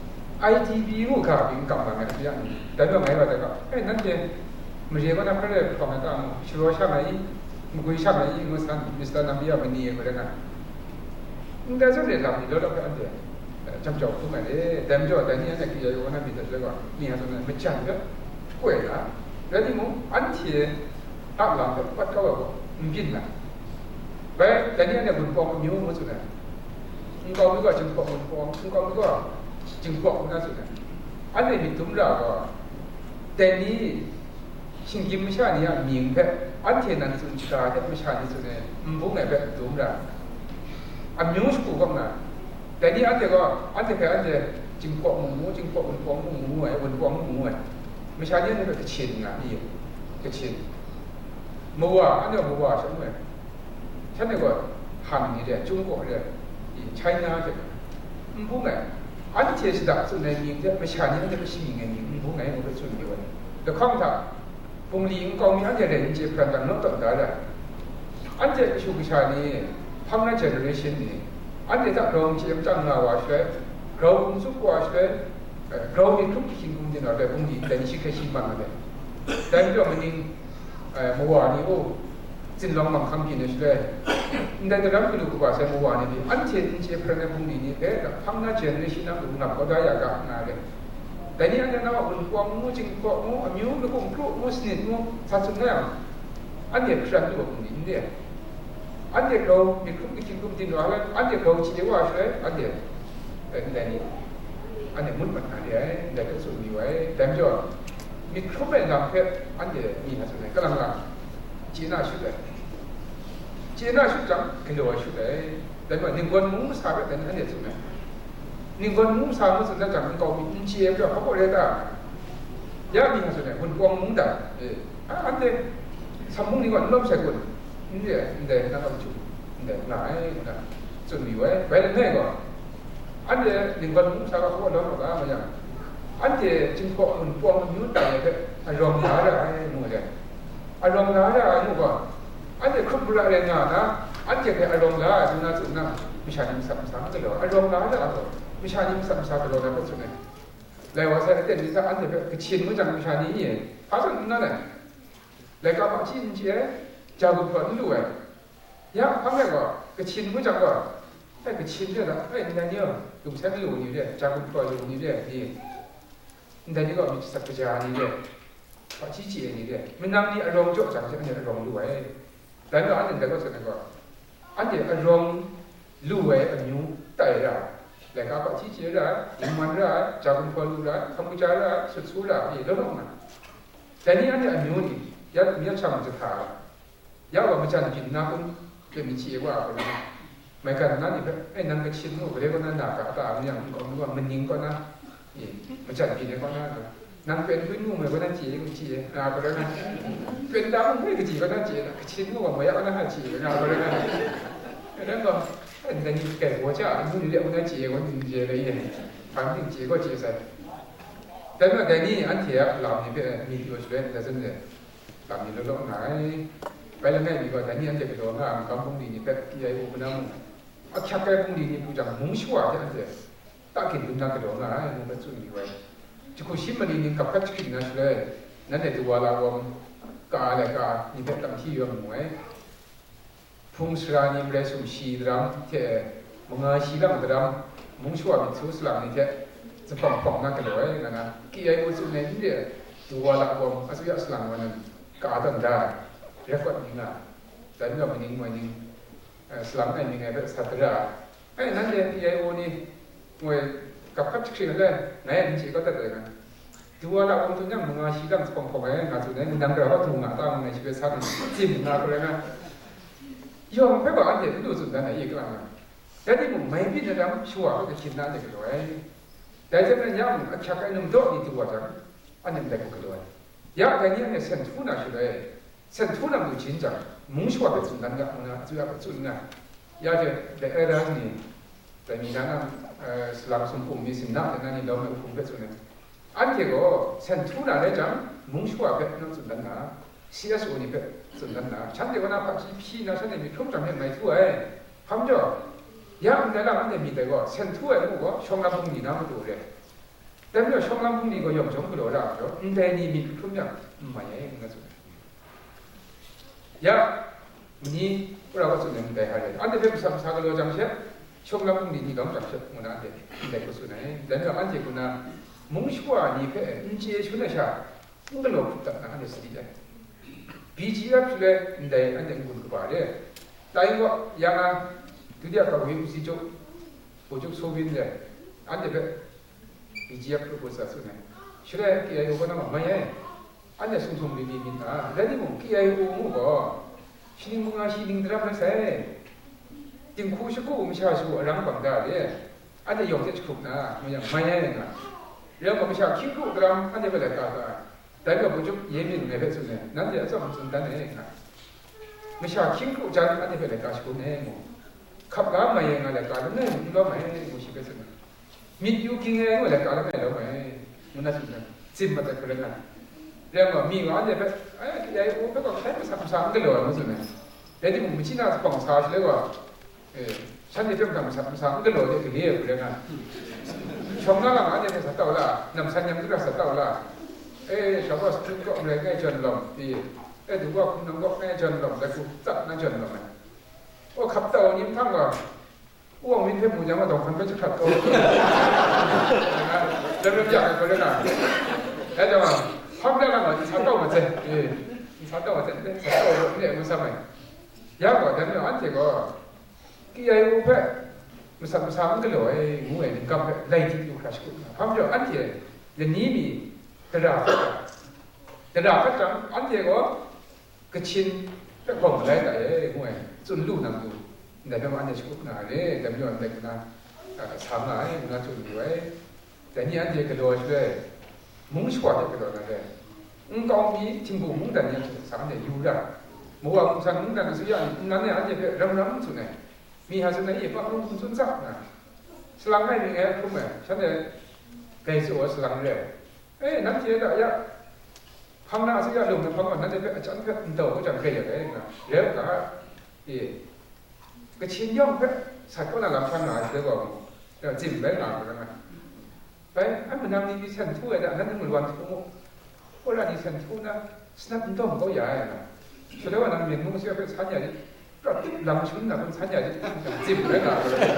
ITB ကိုခါပြီးကံမှာလည်းပြန်တယ်ဒါတော့ငါကတော့အဲ့နန်းတဲ့မရေကနာဖရဲကမတာရှိရောရှာမယ်မကွေးရှာမယ်မစန်မစ္စတာနမီယာမနီရကလည်းနာဒါဆိုလေလာပြီးတော့တော့အဲ့ចំကြောက်ထုံးမယ်လေတမ်းကြောတန်းရတဲ့ကြီးရောနာပြီးတဲ့ကွာနေရာဆိုနေမချမ်းပဲကွယ်လားဒါဒီမို့အန်တီအပ်လာတော့ပတ်တော့မပြင်းလားဘယ်တန်းရတဲ့ဘုံပေါ်မျိုးမဆိုတယ်ဒီကောင်ကကျင်းပေါ်ဒီကောင်ကကျင်းပေါ်နာဆိုတယ်အဲ့ဒီတုံးလာတော့တန်းဒီရှင်ကြီးမရှာနေရမြင်ပဲအန်တီနန်စုချတာတဲ့မရှာနေဆိုတယ်ဘုံနဲ့ပဲတုံးလာအမျိုးစုကမှแต่นี่อันเดียวก็อันเดียวแค่อันเดียวจึงเกาะหมูจึงเกาะบนกองหมูไอ้บนกองหมูไอ้ไม่ใช่เนี่ยนี่เป็นกระชินอ่ะนี่กระชินมัวอันเดียวมัวใช่ไหมฉันเนี่ยก็หันนี่เดียว中国เนี่ยใช้น้ำจะมันพวกไงอันที่สุดสุดในมีเนี่ยไม่ใช่เนี่ยมันเป็นสิ่งไงมันพวกไงมันเป็นส่วนเดียวกันแต่ข้างถ้าปุ่มลิงกองมีอันเดียวเรื่องเจ็บกันนั่นต้องได้เลยอันเดียวชูกิชานี่พังนั่นเจเนอเรชันนี่อันเดียวถ้าเราเชื่อมจังหน้าว่าช่วยเราสุขว่าช่วยเรามีทุกสิ่งคุ้มดีหน่อยแต่บางทีแต่นี่ชิคกี้พายมันเลยแต่เรื่องมันนี่เมื่อวานนี้โอ้จินลองบางคำกินช่วยแต่ตอนนั้นคือดูว่าใช่เมื่อวานนี้อันเช่นเช่นพระเนี่ยบางทีนี่เอ๊ะพังน่าเจนเลยชินะดูนับก็ได้อยากกันนะเลยแต่นี่อันนั้นว่าบนกวางมูจิงกวางมูมิวแล้วก็ครุมูสนิทมูสัตว์สุนัขอันเดียวครั้งที่ว่าบางทีนี่อันเดียวเรามีคุ้มกินคุ้มดินว่าอันเดียวเราชี้ว่าช่วยอันเดียวแต่นี่อันเดียวมุดมันอันเดียวเดี๋ยวก็ส่วนมีไว้แต่ไม่ใช่มีคุ้มเป็นลำเพชรอันเดียวมีนะส่วนไหนก็ลำละจีน่าชุดเลยจีน่าชุดจังกินตัวชุดเลยแต่ว่าหนึ่งคนมุ้งสาแบบนั้นอันเดียวส่วนไหนหนึ่งคนมุ้งสามันส่วนนั้นจังมันก็มีเจี๊ยบด้วยเขาบอกเลยได้ยามีนะส่วนไหนคนกวางมุ้งได้อันเดียวสมมุตินี่ก่อนเริ่มใช้คนนี่เดี๋ยวนั่งกันจุดเดี๋ยวไหนนะส่วนมีไว้ไว้เรื่องไหนก่อนอันเดียวหนึ่งวันมุ้งสาวเขาบอกแล้วว่ามันยังอันเดียวจึงเกาะมันพวงมันยุ่งแต่เนี่ยอารมณ์ร้ายอะไรมึงเนี่ยอารมณ์ร้ายอะไรมึงก่อนอันเดียวครบบุญอะไรงานนะอันเดียวคืออารมณ์ร้ายสุนัขสุนัขไม่ใช่นิ่มสัมสัมตลอดอารมณ์ร้ายอะไรไม่ใช่นิ่มสัมสัมตลอดนะเป็นส่วนไหนแล้วว่าใช่แต่นี่ถ้าอันเดียวคือชินมันจังไม่ใช่นี่เองเพราะฉะนั้นนั่นแหละแล้วก็มาชินเชี่ยจากุพนด้วยยะพังเลยก็กระชินไม่จังก็ไอ้กระชินเนี่ยนะไอ้นี่เนี่ยลุงใช้ไม่รู้นี่เนี่ยจากุพนอยู่นี่เนี่ยนี่นี่ก็มีสัพพจานี่เนี่ยปัจจิเจนี่เนี่ยมันนั่งนี่อารมณ์โจจังใช่ไหมอารมณ์ด้วยแต่ก็อันนี้ก็แสดงว่าอันนี้อารมณ์ด้วยอันนี้แต่ละแล้วก็ปัจจิเจละอิมันละจากุพนละธรรมจาระสุดสุดละนี่แล้วมันแต่นี่อันนี้อันนี้นี่ยัดมีช่างจะถามยาวมาจันกินน้ำคุณจะมีชีว่าคนนี้ไม่กันนั่นอีกไอ้นั่นก็ชินว่าเรียกว่านั่นหนักกับตามันอย่างของว่ามันยิงก็นะนี่มาจันกินก็น่านั่นเป็นพื้นนุ่มเลยก็น่าจีก็จีก็แล้วนะเป็นดาวไม่ก็จีก็น่าจีชินว่าไม่อยากก็น่าจีก็แล้วนะแล้วก็ไอ้นี่แก่หัวจ้ามุ่งเรียกว่าน่าจีก็จีเลยเนี่ยฟังถึงจีก็จีใส่แต่เมื่อแต่นี่อันเทียบเรานี่เป็นมีตัวช่วยแต่ซึ่งเนี่ยหลังนี้เราต้องหาไปแล้วแม่ดีกว่าแต่นี่อันเดียวก็โดนว่ามันก็คงดีนี่เป็ดที่ไอ้พวกนั้นอักขระคงดีนี่ผู้จังมุ่งชั่วที่อันเดียวตากินดุนนักก็โดนว่ามันเป็นส่วนดีไว้จะคุยชิมมันนี่กับกัจจินนั่นเลยนั่นในตัวเรากาเลยกานี่เป็นตั้งที่อยู่หน่วยพุ่งสระนี่เป็นสุ่มชีดรังเท่มึงอาชีลังดรังมุ่งชั่วเป็นสู้สลังนี่เท่จะป่องนักก็เลยนะกี่ไอ้พวกส่วนนี้เนี่ยตัวเราอาศัยสลังวันนั้นกาตั้งได้เรียกว่านี่นะแต่เมื่อวันนี้สลัมไอ้นี่ไงเป็นสัตว์ราไอ้นั่นเนี่ยไอ้โอนี่มวยกับขับชินเลยไหนอันนี้ก็ตัดเลยนะตัวเราทุกอย่างมึงอาชีพตั้งสปองผมไอ้งานสุดนี้มึงดังกระว่าถูกงานตั้งในชีวิตสัตว์จิ้มงานเลยนะยอมไม่บอกอันเดียวดูสุดนั้นอีกแล้วนะแต่ที่มึงไม่พิจารณาชัวร์ก็จะชินนั่นเด็กเลยแต่จะเป็นยังชักไอ้นุ่มโตนี่ตัวจังอันนี้เด็กก็เลยยาแต่เนี่ยเนี่ยเส้นทุนอะไรเลยเส้นทุนมันจริงจังมุ่งชัวร์เป็นสุดนั้นก็นะจุดนั้นจุดนั้นยาจะแต่เอรานี่แต่มีนั่นสลับสมบูรณ์มีสิ่งนั้นแต่นั่นนี่เราไม่คุ้มเป็นสุดนั้นอันที่ก็เส้นทุนอะไรจังมุ่งชัวร์เป็นนั่นสุดนั้นนะเสียส่วนนี้เป็นสุดนั้นนะฉันเดี๋ยวนะพักพี่นะฉันเนี่ยมีทุ่มจังเห็นไหมทั่วคำจ่อยาอันนั้นอันนี้มีแต่ก็เส้นทั่วนี่ก็ช่องน้ำพุ่งนี่น้ำมันดูเลยแต่เมื่อช่องลำพุ่งดีก็ยอมช่องกระโดดได้แล้วแต่นี่มีทุกอย่างไม่ใช่เงินสุดยานี่เราก็สุดเงินแต่หายเลยอันเดียวเป็นสักกระโดดจังเช่ช่องลำพุ่งดีนี่ต้องจังเช่มันอันเดียวแต่ก็สุดไหนแต่เราอันเดียวคุณน่ะมุ่งชัวนี่เพื่อเชื่อชุนเช่มันก็หลบตัดนะอันเดียวสิเลยบีจีเอฟเลยแต่อันเดียวคุณก็ว่าเลยแต่ก็ยังอ่ะทุกอย่างก็วิวสิจุผู้จุโซวินเลยอันเดียว BGF proposal sudah. Sudah KIO kan nama mana? Anda sungsung di minta. Jadi mungkin KIO muka. Sini munga sini drama saya. Tingku suku misal suku orang bangda dia. Anda yang dia cukup na, macam mana ni? Yang misal kingku drama anda boleh kata. Tapi kalau bujuk yemin ni betul ni. Nanti ada macam mana ni? Misal kingku jangan anda boleh kata suku ni. Kapal mana yang ada kata ni? Dua mana musik betul ni. Mit you king eh, boleh kalau mana lo mana sudah, sim macam tu kan. Dia mah mi orang dia, dia itu kalau saya sama-sama kalau macam ni. Jadi mungkin Cina sepang sah sih lewat. Saya ni pun sama-sama kalau dia keliru boleh kan. Cuma lah ada yang satu lah, enam sanjam tu lah satu lah. Siapa sepuluh kok mereka jalan lom, dua enam kok mereka jalan lom, dah tak nak jalan lom. Oh kapten ni pun kan. 我明天不讲我到很多去看到，这边讲个人呐，哎对吧？他们那个查到我这，查到我这，查到我这没什么，然后咱们安这个，既然有派，没什么个了哎，我哎，刚派来的就开始过，他们就安这，人你米，得啦，他讲安这个，个亲，这光来的哎，我哎，准路能路。 แต่เมื่อวานจะชุกหนาเลยแต่ไม่ยอมแต่ก็นะสามหนาให้มันจุดด้วยแต่นี่อันเดียวกระโดดเลยมุ้งชัวร์จะกระโดดนั่นเลยก็มีทิ้งบุ้งมุ้งแต่เนี่ยสามเดียวอยู่ละเมื่อวานมุ้งสั่งมุ้งแต่สุดยอดนั่นเนี่ยอันเดียวรำสุดเลยมีหาสุดไหนอีกว่าลุงสุดสักนะสลังไม่มีไงคุณแม่ฉันเนี่ยไก่สัวสลังเลยนั่นเดียวแต่ยะพังหน้าสุดยอดลุงเนี่ยพังก่อนนั่นเดียวฉันก็โตก็จังไก่อย่างนี้นะเดี๋ยวก็个亲养个，才过来了看哪些个，要进来哪个呢？ไปอันมันนำนี่เส้นทั่วแต่อันนั้นมันวันทั่วเพราะเรานี่เส้นทั่วนะสนับต้นก็ใหญ่นะแสดงว่านั่นมีนุ่งเสื้อเป็นชั้นใหญ่ก็ติดลำชุนนะเป็นชั้นใหญ่จิ้มเลยนะ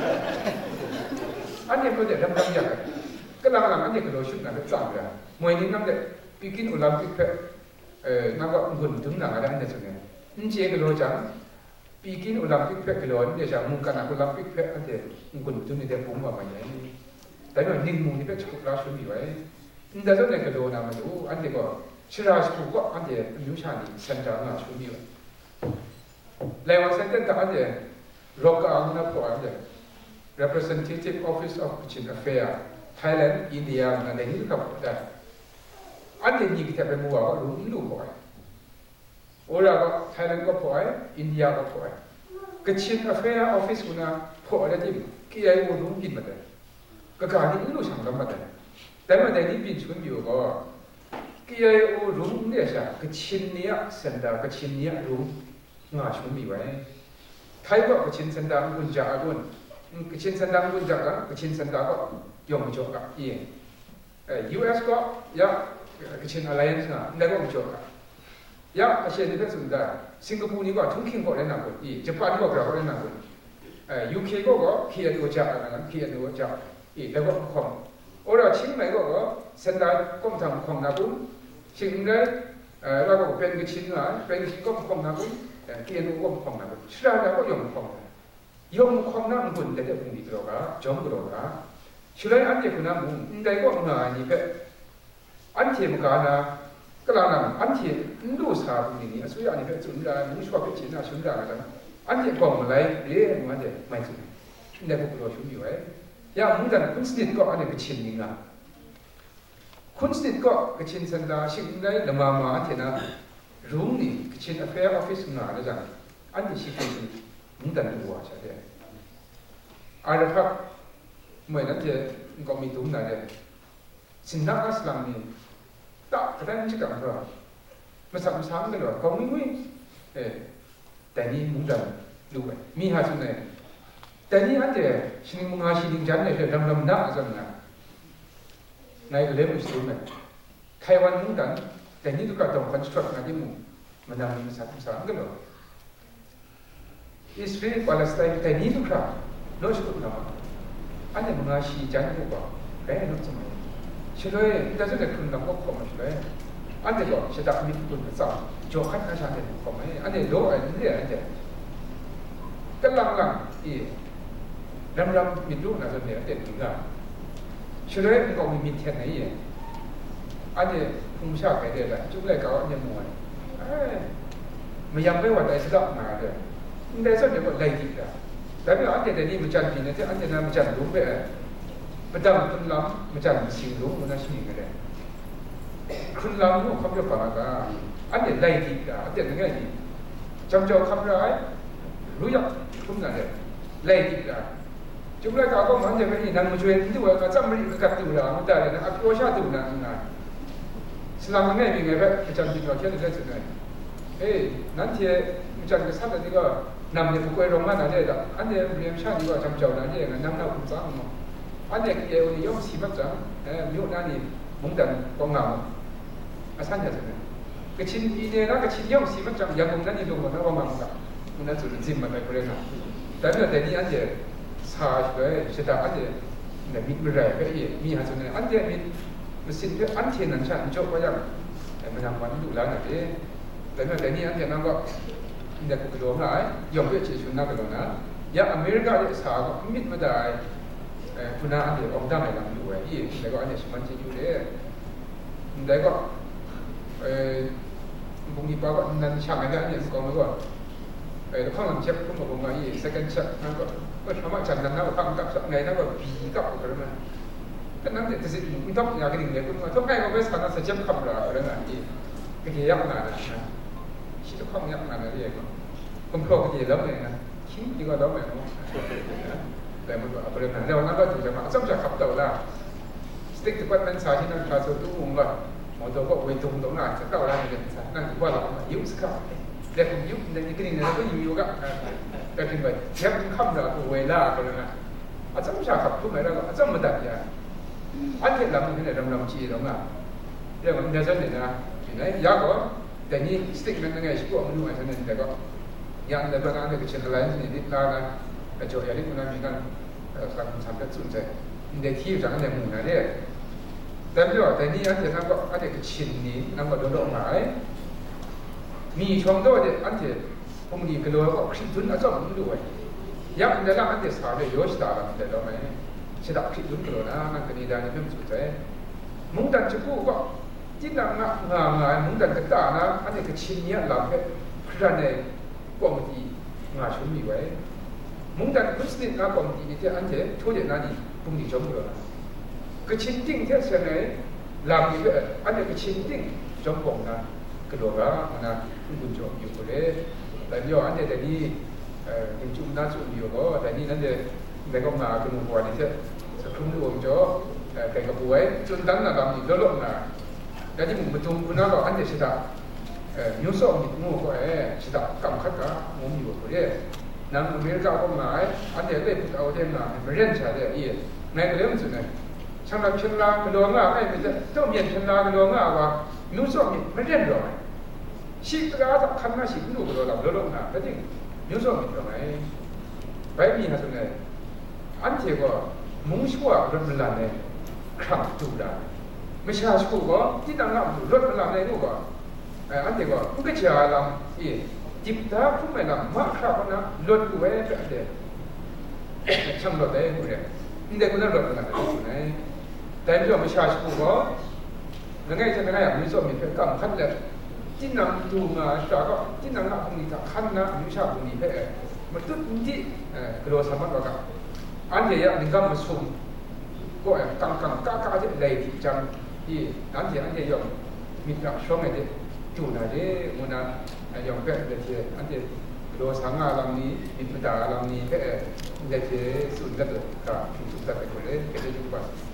อันนี้ก็จะดำๆอย่างก็หลังๆอันนี้ก็โดนชุดนะเป็นจังเลยมวยนี่นั่งเด็กปีกินอุลามปีเพนั่งก็หุ่นถึงหนังอะไรนั่นสุดเนี่ยนี่เจ๊ก็โดนจัง Bikin Olympic pek kelon dia cakap mungkin aku Olympic pek ada mungkin tu ni dia pun buat macam ni. Tapi orang ni mungkin pek cukup lah suami way. Indah tu ni kelon nama tu, anda ko cerah cukup ko anda nyusah ni sentra lah suami way. Lewat sentra tak ada roka angna po ada Representative Office of Chin Affairs Thailand India mana ni tu kau dah. Anda ni kita bermuat ko lu boy. Orang Thailand ko poi, India ko poi. Kecil affair office guna poi ada tim. Kiai urung kin mata. Kekali ini sang lam mata. Tapi ada ni bin chun biu ko. Kiai urung ni sah kecil ni senda kecil ni urung ngah chun biu ay. Thai ko kecil senda pun jagun. Kecil senda pun jaga, kecil senda ko yong joka. Iya. US ko ya kecil alliance na, ndak ko joka. Ya, asyik ni kan sudah. Singapura ni ko Chongqing ko le na ko, Japan ko ko le na ko. UK ko Kian ko ja na, Kian ko ja. Le ko khong. Ora Qingmai ko Sendai Kom Thang khong na ko. Qingmai la ko pen ke Qing na, pen Qing ko khong na ko. Kian ko khong na ko. Sira na ko yong khong. Yong khong na ngun de de bung di droga, jom droga. Sira ante ko na mu, ndai ko na ni pe. Ante mo ka naก็แล้วนั่นอันที่รู้สาบุญนี่สุดยอดนี่เป็นสุดยอดมุ่งชอบเป็นจีน่าสุดยอดนะอันที่กองอะไรเรื่องมันจะไม่สุดในพวกเราชุมอยู่ไว้ยามุ่งแต่คุณสนิทก็อันนี้เป็นชิ้นนี้นะคุณสนิทก็เป็นชิ้นสันดาชิ้นไหนละมาอันที่นะรูมนี่เป็นชิ้น affair office งานนะจ๊ะอันที่ชิ้นนี้มุ่งแต่ดูว่าใช่ไหมอะไรครับเมื่อนั้นจะก็มีตุ้มไหนเลยสินนักอัสลัมนี่tak kadang cakap apa masam-masam ke luar kau ni tadi mudah luar mi hasilnya tadi ada sini mengasih di jalan ada dalam nak zaman ในเรื่องอิสระใครวันมุ่งกันแต่นี่ทุกการต้องคอนสตรักงานที่มุ่งมันนำมาสัตว์สารกันหรออิสราเอลปาเลสไตน์แต่นี่ทุกครั้งน้อยสุดนะอันนี้มันอาชีพจันทร์ก็แก่น้อยสมัยเชื่อเลยแต่จะเด็กคนนั้นก็คงไม่เชื่ออันนี้ก็เชื่อมีคนภาษาโจขันอาชาเนี่ยคงไม่อันนี้โลอันนี้อันนี้ก็ลังอีรำมีลูกนะส่วนเนี่ยเด็กหนึ่งอ่ะเชื่อเลยมันก็มีเทียนไหนอ่ะอันนี้ภูมิชาติใครเด็กจุดแรกก็อันนี้มวยมันยังไม่ว่าแต่สลับมาเลยแต่ส่วนเนี่ยก็ไล่ดีละแต่ไม่อันนี้แต่นี่มันจันทร์เนี่ยอันนี้นะมันจันทร์รู้ไปมันจำคุณล้ำมันจำสิ่งรู้มันน่าชื่นกันเลยคุณล้ำรู้คำเดียวกันก็อันนี้ไล่ดีละอันนี้ยังไงดีจำเจ้าคำร้ายรู้ยักคุณนั่นเลยไล่ดีละจุดแรกก็มันจะเป็นนั่งมาช่วยที่ว่าก็จำไม่ได้กับตัวเราไม่ได้นะอัพโอชาตัวนั้นนะสลามมันไงมีไงแบบมันจำจริงเราเชื่อได้สุดเลยนั่นที่มันจำกับสัตว์นี่ก็นำเนี่ยผู้คนร้องมานั่นเลยอันนี้เรียนชาติก็จำเจ้านั่นเองนั่งเราคุ้มซ้ำมั้งอันนี้เกี่ยวกับยอมสีบัตรจังมีนั่นนี่มุ่งแต่กองเงาอาศัยจะเป็นกระชินอีเนี่ยนะกระชินยอมสีบัตรจังยังมุ่งนั่นนี่ลงมาแล้วว่ามันกับมันนั่นสุดจริงมันไปเรื่องนั้นแต่เมื่อแต่นี้อันนี้สาช่วยเสด็จอันนี้เนี่ยมีอะไรก็มีหาส่วนอันนี้มีมันสิ่งที่อันที่นั่นฉันจบก็ยังมันยังวันดูแล้วนะแต่เมื่อแต่นี้อันนี้นั่นก็เด็กก็โดนหลายยอมเพื่อเชื่อชุนนักก็โดนนะยาอเมริกาเนี่ยสาก็มิดมาได้คุณน้าอันเดียวออกได้หลังดูแต่ก็อันนี้สมันจะอยู่เลยแต่ก็บางทีป้าก็นั่นช่างอะไรเนี่ยก็ไม่ว่าข้างหลังเช็คก็บอกว่าsecond check นั่นก็ทำให้ฉันนั่นนะฟังกับไงนั่นก็ผีกับอะไรมันก็นั่นแต่สิ่งมันต้องอย่างนี้เนี่ยคุณว่าต้องให้เขาไปสานสัจจะคำละอะไรนั่นอีกก็เกี่ยวกับนั่นนะคิดว่าข้องยักษ์นั่นอะไรอย่างเงี้ยผมพอก็เกี่ยวกับเนี่ยนะคิดดีกว่าแล้วเนี่ยแต่มันก็อะไรนั่นแล้วนั่นก็ถูกจะมาสมจะขับตัวละสติ๊กที่ว่าเป็นสายที่นั่นคาสุตุงว่าหมอตัวก็ไว้ตรงตรงนั้นจะเข้าอะไรเนี่ยนั่นถือว่าเรายุ่งสักครั้งเด็กผมยุ่งในนี้ก็นี่นะก็อยู่กับแต่ถึงไปแค่คำละเวลาก็เลยนะอาจารย์ชาขับทุกไหนแล้วอาจารย์มาดัดยาอันที่ลำนี่เนี่ยลำจีเราเนี่ยเรื่องมันเดี๋ยวจะเนี่ยนะที่ไหนยากกว่าแต่นี่สติ๊กมันยังไงชิบะมันนู่นอะไรนั่นแต่ก็ยังแต่บางอันเนี่ยก็เช่นอะไรนี่นิดละนะแต่โจยาที่มันมีกันการทำเป็นส่วนใหญ่ในที่จากอันเนี่ยหมู่นะเนี่ยแต่ไม่ว่าแต่นี่อันที่นั่นก็อันที่ชิ้นนี้นั่นก็โดนออกมามีช่องด้วยอันที่ผมดีก็เลยว่าคิดถึงอาจารย์มันด้วยยังแต่ละอันที่สาเลยโยชตาละแต่เราไม่เสด็จคิดถึงก็เลยนะนั่นก็นี่ได้ไม่สุดใจมุ่งดันจะพูดก็ที่นั่งงานมุ่งดันก็ตานะอันนี้ก็ชิ้นนี้หลังแค่พระในกองดีงาชุ่มมีไว้มุ่งดันพุทธิงากองดีที่อันที่ทั่วเดียนั่นนี่ปุ่มดีจมเลยก็ชิ้นจริงที่เสนอหลังนี้ก็อันนี้ก็ชิ้นจริงจมกองนะก็รู้ว่านะคุณจอมอยู่เลยแต่เดี๋ยวอันเดียวนี้คุณจุ่มน่าจุ่มอยู่ก็แต่นี่นั่นเดี๋ยวก็มาคุณหัวนี่จะสักครู่รวมจ่อแต่กับบุ้ยจนตั้งนะครับอีกแล้วนะแต่ที่ผมประชุมคุณน้าก็อันเดียวสิตานิ้วสองนิ้วก็สิตากำคัดก็มุมอยู่เลยนั่นอเมริกาก็มาอันเดียวเลยเอาเรื่องนะมาเรียนใช่เลยในเรื่องสุดเลยช่างรับช่างลากระโดดง่ายไม่ใช่ต้องเรียนช่างลากระโดดง่ายว่านิ้วสองนิ้วไม่เรียนหรอก시가다칸나시누구로라그러나 그랬더니 녀석이더네 바이미 하서네 안티가 뭉시고와 그러면라네 크람두라 메샤시고가 띠당남도 그러면라네 누가 안티가 그게지아람 이 집다 품에나 마크라거나 롯구에 그래 참로대 그래 근데 그날 롯구나 그래 다음에 메샤시고가 내가 이제 내가 녀석이 깜 칸데ที่นำดูมาจากก็ที่นำนักพงศ์จากขั้นนะมิชาพงศ์เพ่มันตุ้งที่กลัวสามารถว่ากันอันเดียร์นึกว่ามันสุ่มก็กังก้าจะเลยจังที่อันเดียร์มีนักช่วงนี้จูน่าเดมันน่ะยังเพ่เดี๋ยวอันเดียร์กลัวสังอาลังนี้มีปัญหาลังนี้เพ่เดี๋ยวสุดก็เดือดกับสุดก็ไปคนเลยก็จะยุ่งไป